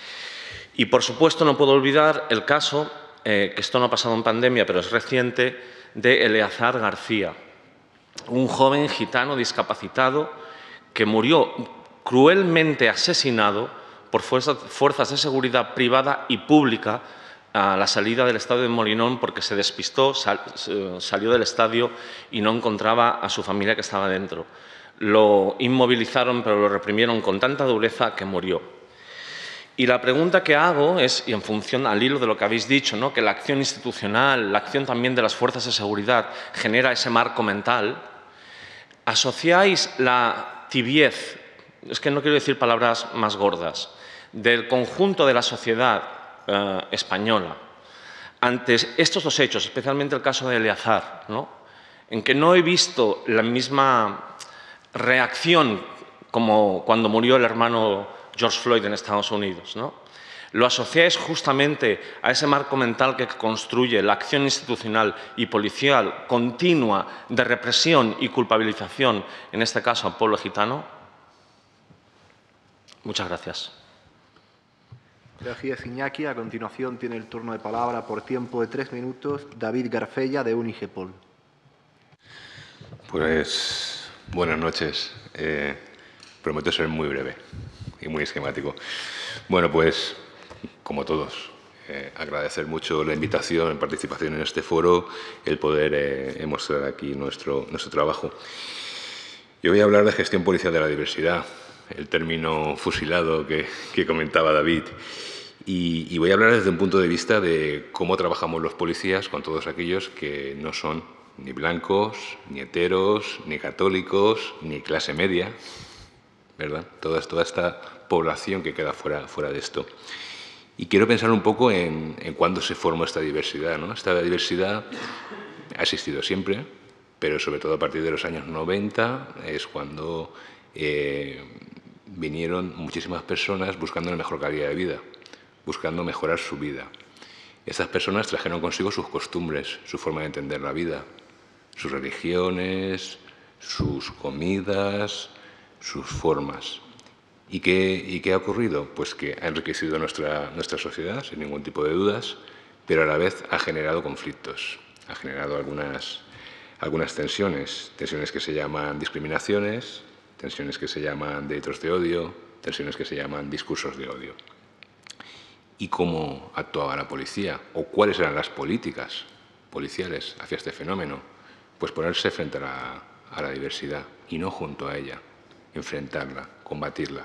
Y, por supuesto, no puedo olvidar el caso, que esto no ha pasado en pandemia, pero es reciente, de Eleazar García, un joven gitano discapacitado que murió cruelmente asesinado por fuerzas de seguridad privada y pública a la salida del estadio de Molinón porque se despistó, salió del estadio y no encontraba a su familia que estaba dentro. Lo inmovilizaron, pero lo reprimieron con tanta dureza que murió. Y la pregunta que hago es, y en función al hilo de lo que habéis dicho, ¿no?, que la acción institucional, la acción también de las fuerzas de seguridad genera ese marco mental, ¿asociáis la tibiez, es que no quiero decir palabras más gordas, del conjunto de la sociedad española ante estos dos hechos, especialmente el caso de Eleazar, ¿no?, en que no he visto la misma reacción como cuando murió el hermano George Floyd en Estados Unidos, ¿no? ¿Lo asociáis justamente a ese marco mental que construye la acción institucional y policial continua de represión y culpabilización, en este caso al pueblo gitano? Muchas gracias. Gracias, Iñaki. A continuación tiene el turno de palabra por tiempo de 3 minutos David Garfella, de Unigepol. Pues buenas noches. Prometo ser muy breve y muy esquemático. Bueno, pues como todos, agradecer mucho la invitación, la participación en este foro, el poder mostrar aquí nuestro trabajo. Yo voy a hablar de gestión policial de la diversidad, el término fusilado que comentaba David. Y voy a hablar desde un punto de vista de cómo trabajamos los policías con todos aquellos que no son ni blancos, ni heteros, ni católicos, ni clase media, ¿verdad? Toda esta población que queda fuera de esto. Y quiero pensar un poco en cuándo se formó esta diversidad, ¿no? Esta diversidad ha existido siempre, pero sobre todo a partir de los años 90 es cuando vinieron muchísimas personas buscando una mejor calidad de vida, buscando mejorar su vida. Estas personas trajeron consigo sus costumbres, su forma de entender la vida, sus religiones, sus comidas, sus formas. ¿Y qué ha ocurrido? Pues que ha enriquecido nuestra sociedad, sin ningún tipo de dudas, pero a la vez ha generado conflictos, ha generado algunas tensiones que se llaman discriminaciones, tensiones que se llaman delitos de odio, tensiones que se llaman discursos de odio. ¿Y cómo actuaba la policía? ¿O cuáles eran las políticas policiales hacia este fenómeno? Pues ponerse frente a la diversidad y no junto a ella, enfrentarla, combatirla.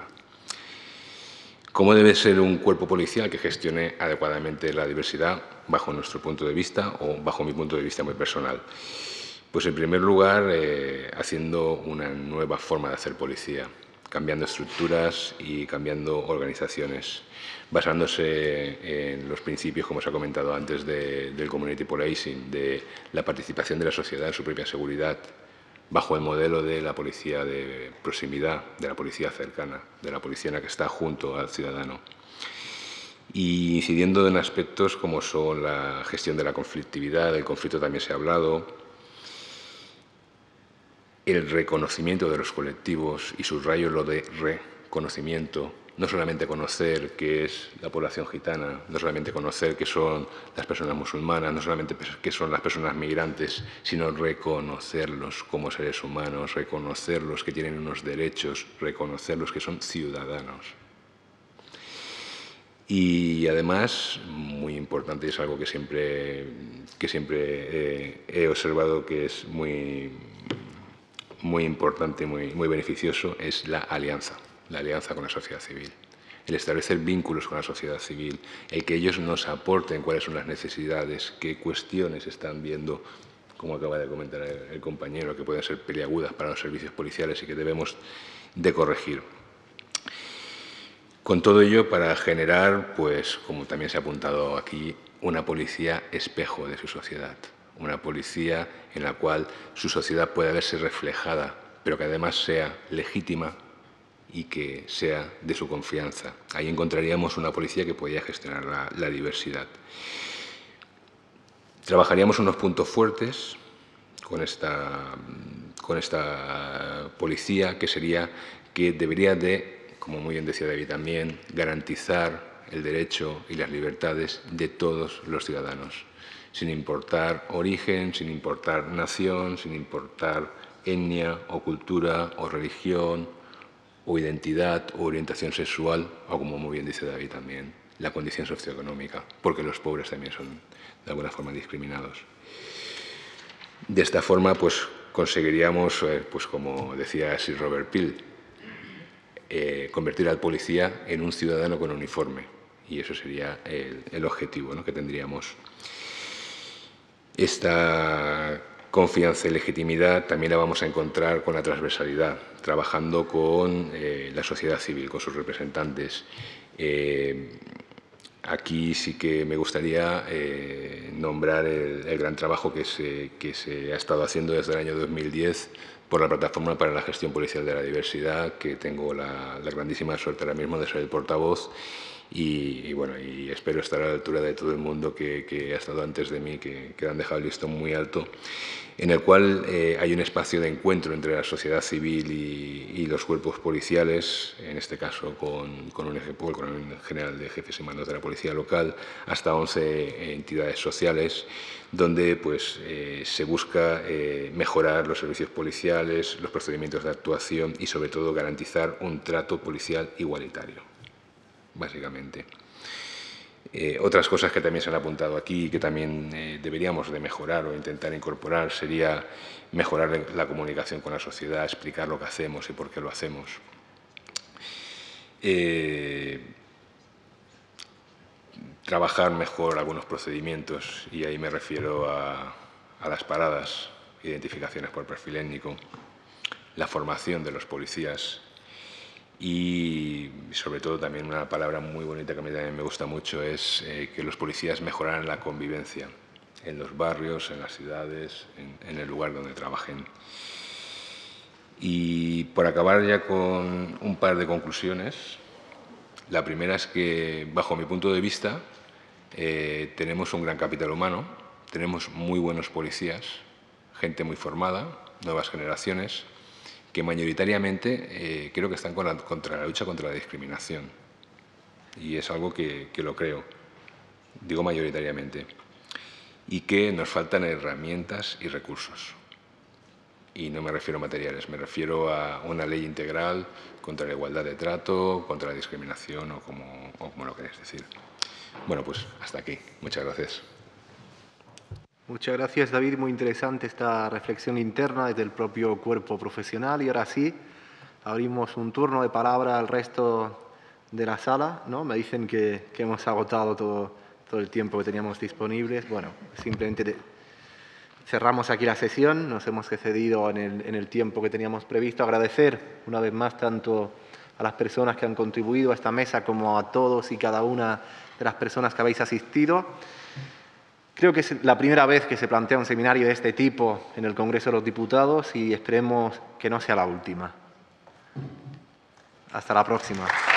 ¿Cómo debe ser un cuerpo policial que gestione adecuadamente la diversidad bajo nuestro punto de vista o bajo mi punto de vista muy personal? Pues en primer lugar, haciendo una nueva forma de hacer policía, cambiando estructuras y cambiando organizaciones, basándose en los principios, como se ha comentado antes, del community policing, de la participación de la sociedad en su propia seguridad, bajo el modelo de la policía de proximidad, de la policía cercana, de la policía en la que está junto al ciudadano. y incidiendo en aspectos como son la gestión de la conflictividad, del conflicto también se ha hablado, el reconocimiento de los colectivos, y subrayo lo de reconocimiento, no solamente conocer qué es la población gitana, no solamente conocer qué son las personas musulmanas, no solamente qué son las personas migrantes, sino reconocerlos como seres humanos, reconocerlos que tienen unos derechos, reconocerlos que son ciudadanos. Y además, muy importante, y es algo que siempre he observado que es muy importante, muy beneficioso, es la alianza con la sociedad civil. El establecer vínculos con la sociedad civil, el que ellos nos aporten cuáles son las necesidades, qué cuestiones están viendo, como acaba de comentar el compañero, que pueden ser peliagudas para los servicios policiales y que debemos de corregir. Con todo ello, para generar, pues, como también se ha apuntado aquí, una policía espejo de su sociedad, una policía en la cual su sociedad pueda verse reflejada, pero que además sea legítima y que sea de su confianza. Ahí encontraríamos una policía que podía gestionar la diversidad. Trabajaríamos unos puntos fuertes con esta policía, que sería que debería de, como muy bien decía David también, garantizar el derecho y las libertades de todos los ciudadanos, sin importar origen, sin importar nación, sin importar etnia o cultura o religión o identidad o orientación sexual, o como muy bien dice David también, la condición socioeconómica, porque los pobres también son de alguna forma discriminados. De esta forma, pues conseguiríamos, pues como decía Sir Robert Peel, convertir al policía en un ciudadano con uniforme, y eso sería el objetivo, ¿no?, que tendríamos. Esta confianza y legitimidad también la vamos a encontrar con la transversalidad, trabajando con la sociedad civil, con sus representantes. Aquí sí que me gustaría nombrar el gran trabajo que se ha estado haciendo desde el año 2010 por la Plataforma para la Gestión Policial de la Diversidad, que tengo la grandísima suerte ahora mismo de ser el portavoz. Y bueno, y espero estar a la altura de todo el mundo que ha estado antes de mí, que han dejado el listón muy alto, en el cual hay un espacio de encuentro entre la sociedad civil y los cuerpos policiales, en este caso con un EGPOL, con un general de jefes y mandos de la policía local, hasta 11 entidades sociales, donde pues, se busca mejorar los servicios policiales, los procedimientos de actuación y, sobre todo, garantizar un trato policial igualitario, básicamente. Otras cosas que también se han apuntado aquí y que también deberíamos de mejorar o intentar incorporar sería mejorar la comunicación con la sociedad, explicar lo que hacemos y por qué lo hacemos. Trabajar mejor algunos procedimientos, y ahí me refiero a las paradas, identificaciones por perfil étnico, la formación de los policías. Y sobre todo también una palabra muy bonita que a mí también me gusta mucho es que los policías mejoraran la convivencia en los barrios, en las ciudades, en el lugar donde trabajen. Y por acabar ya con un par de conclusiones, la primera es que, bajo mi punto de vista, tenemos un gran capital humano, tenemos muy buenos policías, gente muy formada, nuevas generaciones, que mayoritariamente creo que están contra la lucha contra la discriminación. Y es algo que lo creo, digo mayoritariamente. Y que nos faltan herramientas y recursos. Y no me refiero a materiales, me refiero a una ley integral contra la igualdad de trato, contra la discriminación o como lo queréis decir. Bueno, pues hasta aquí. Muchas gracias. Muchas gracias, David. Muy interesante esta reflexión interna desde el propio cuerpo profesional. Y ahora sí, abrimos un turno de palabra al resto de la sala, ¿no? Me dicen que hemos agotado todo el tiempo que teníamos disponible. Bueno, simplemente cerramos aquí la sesión. Nos hemos excedido en el tiempo que teníamos previsto. Agradecer una vez más tanto a las personas que han contribuido a esta mesa como a todos y cada una de las personas que habéis asistido. Creo que es la primera vez que se plantea un seminario de este tipo en el Congreso de los Diputados y esperemos que no sea la última. Hasta la próxima.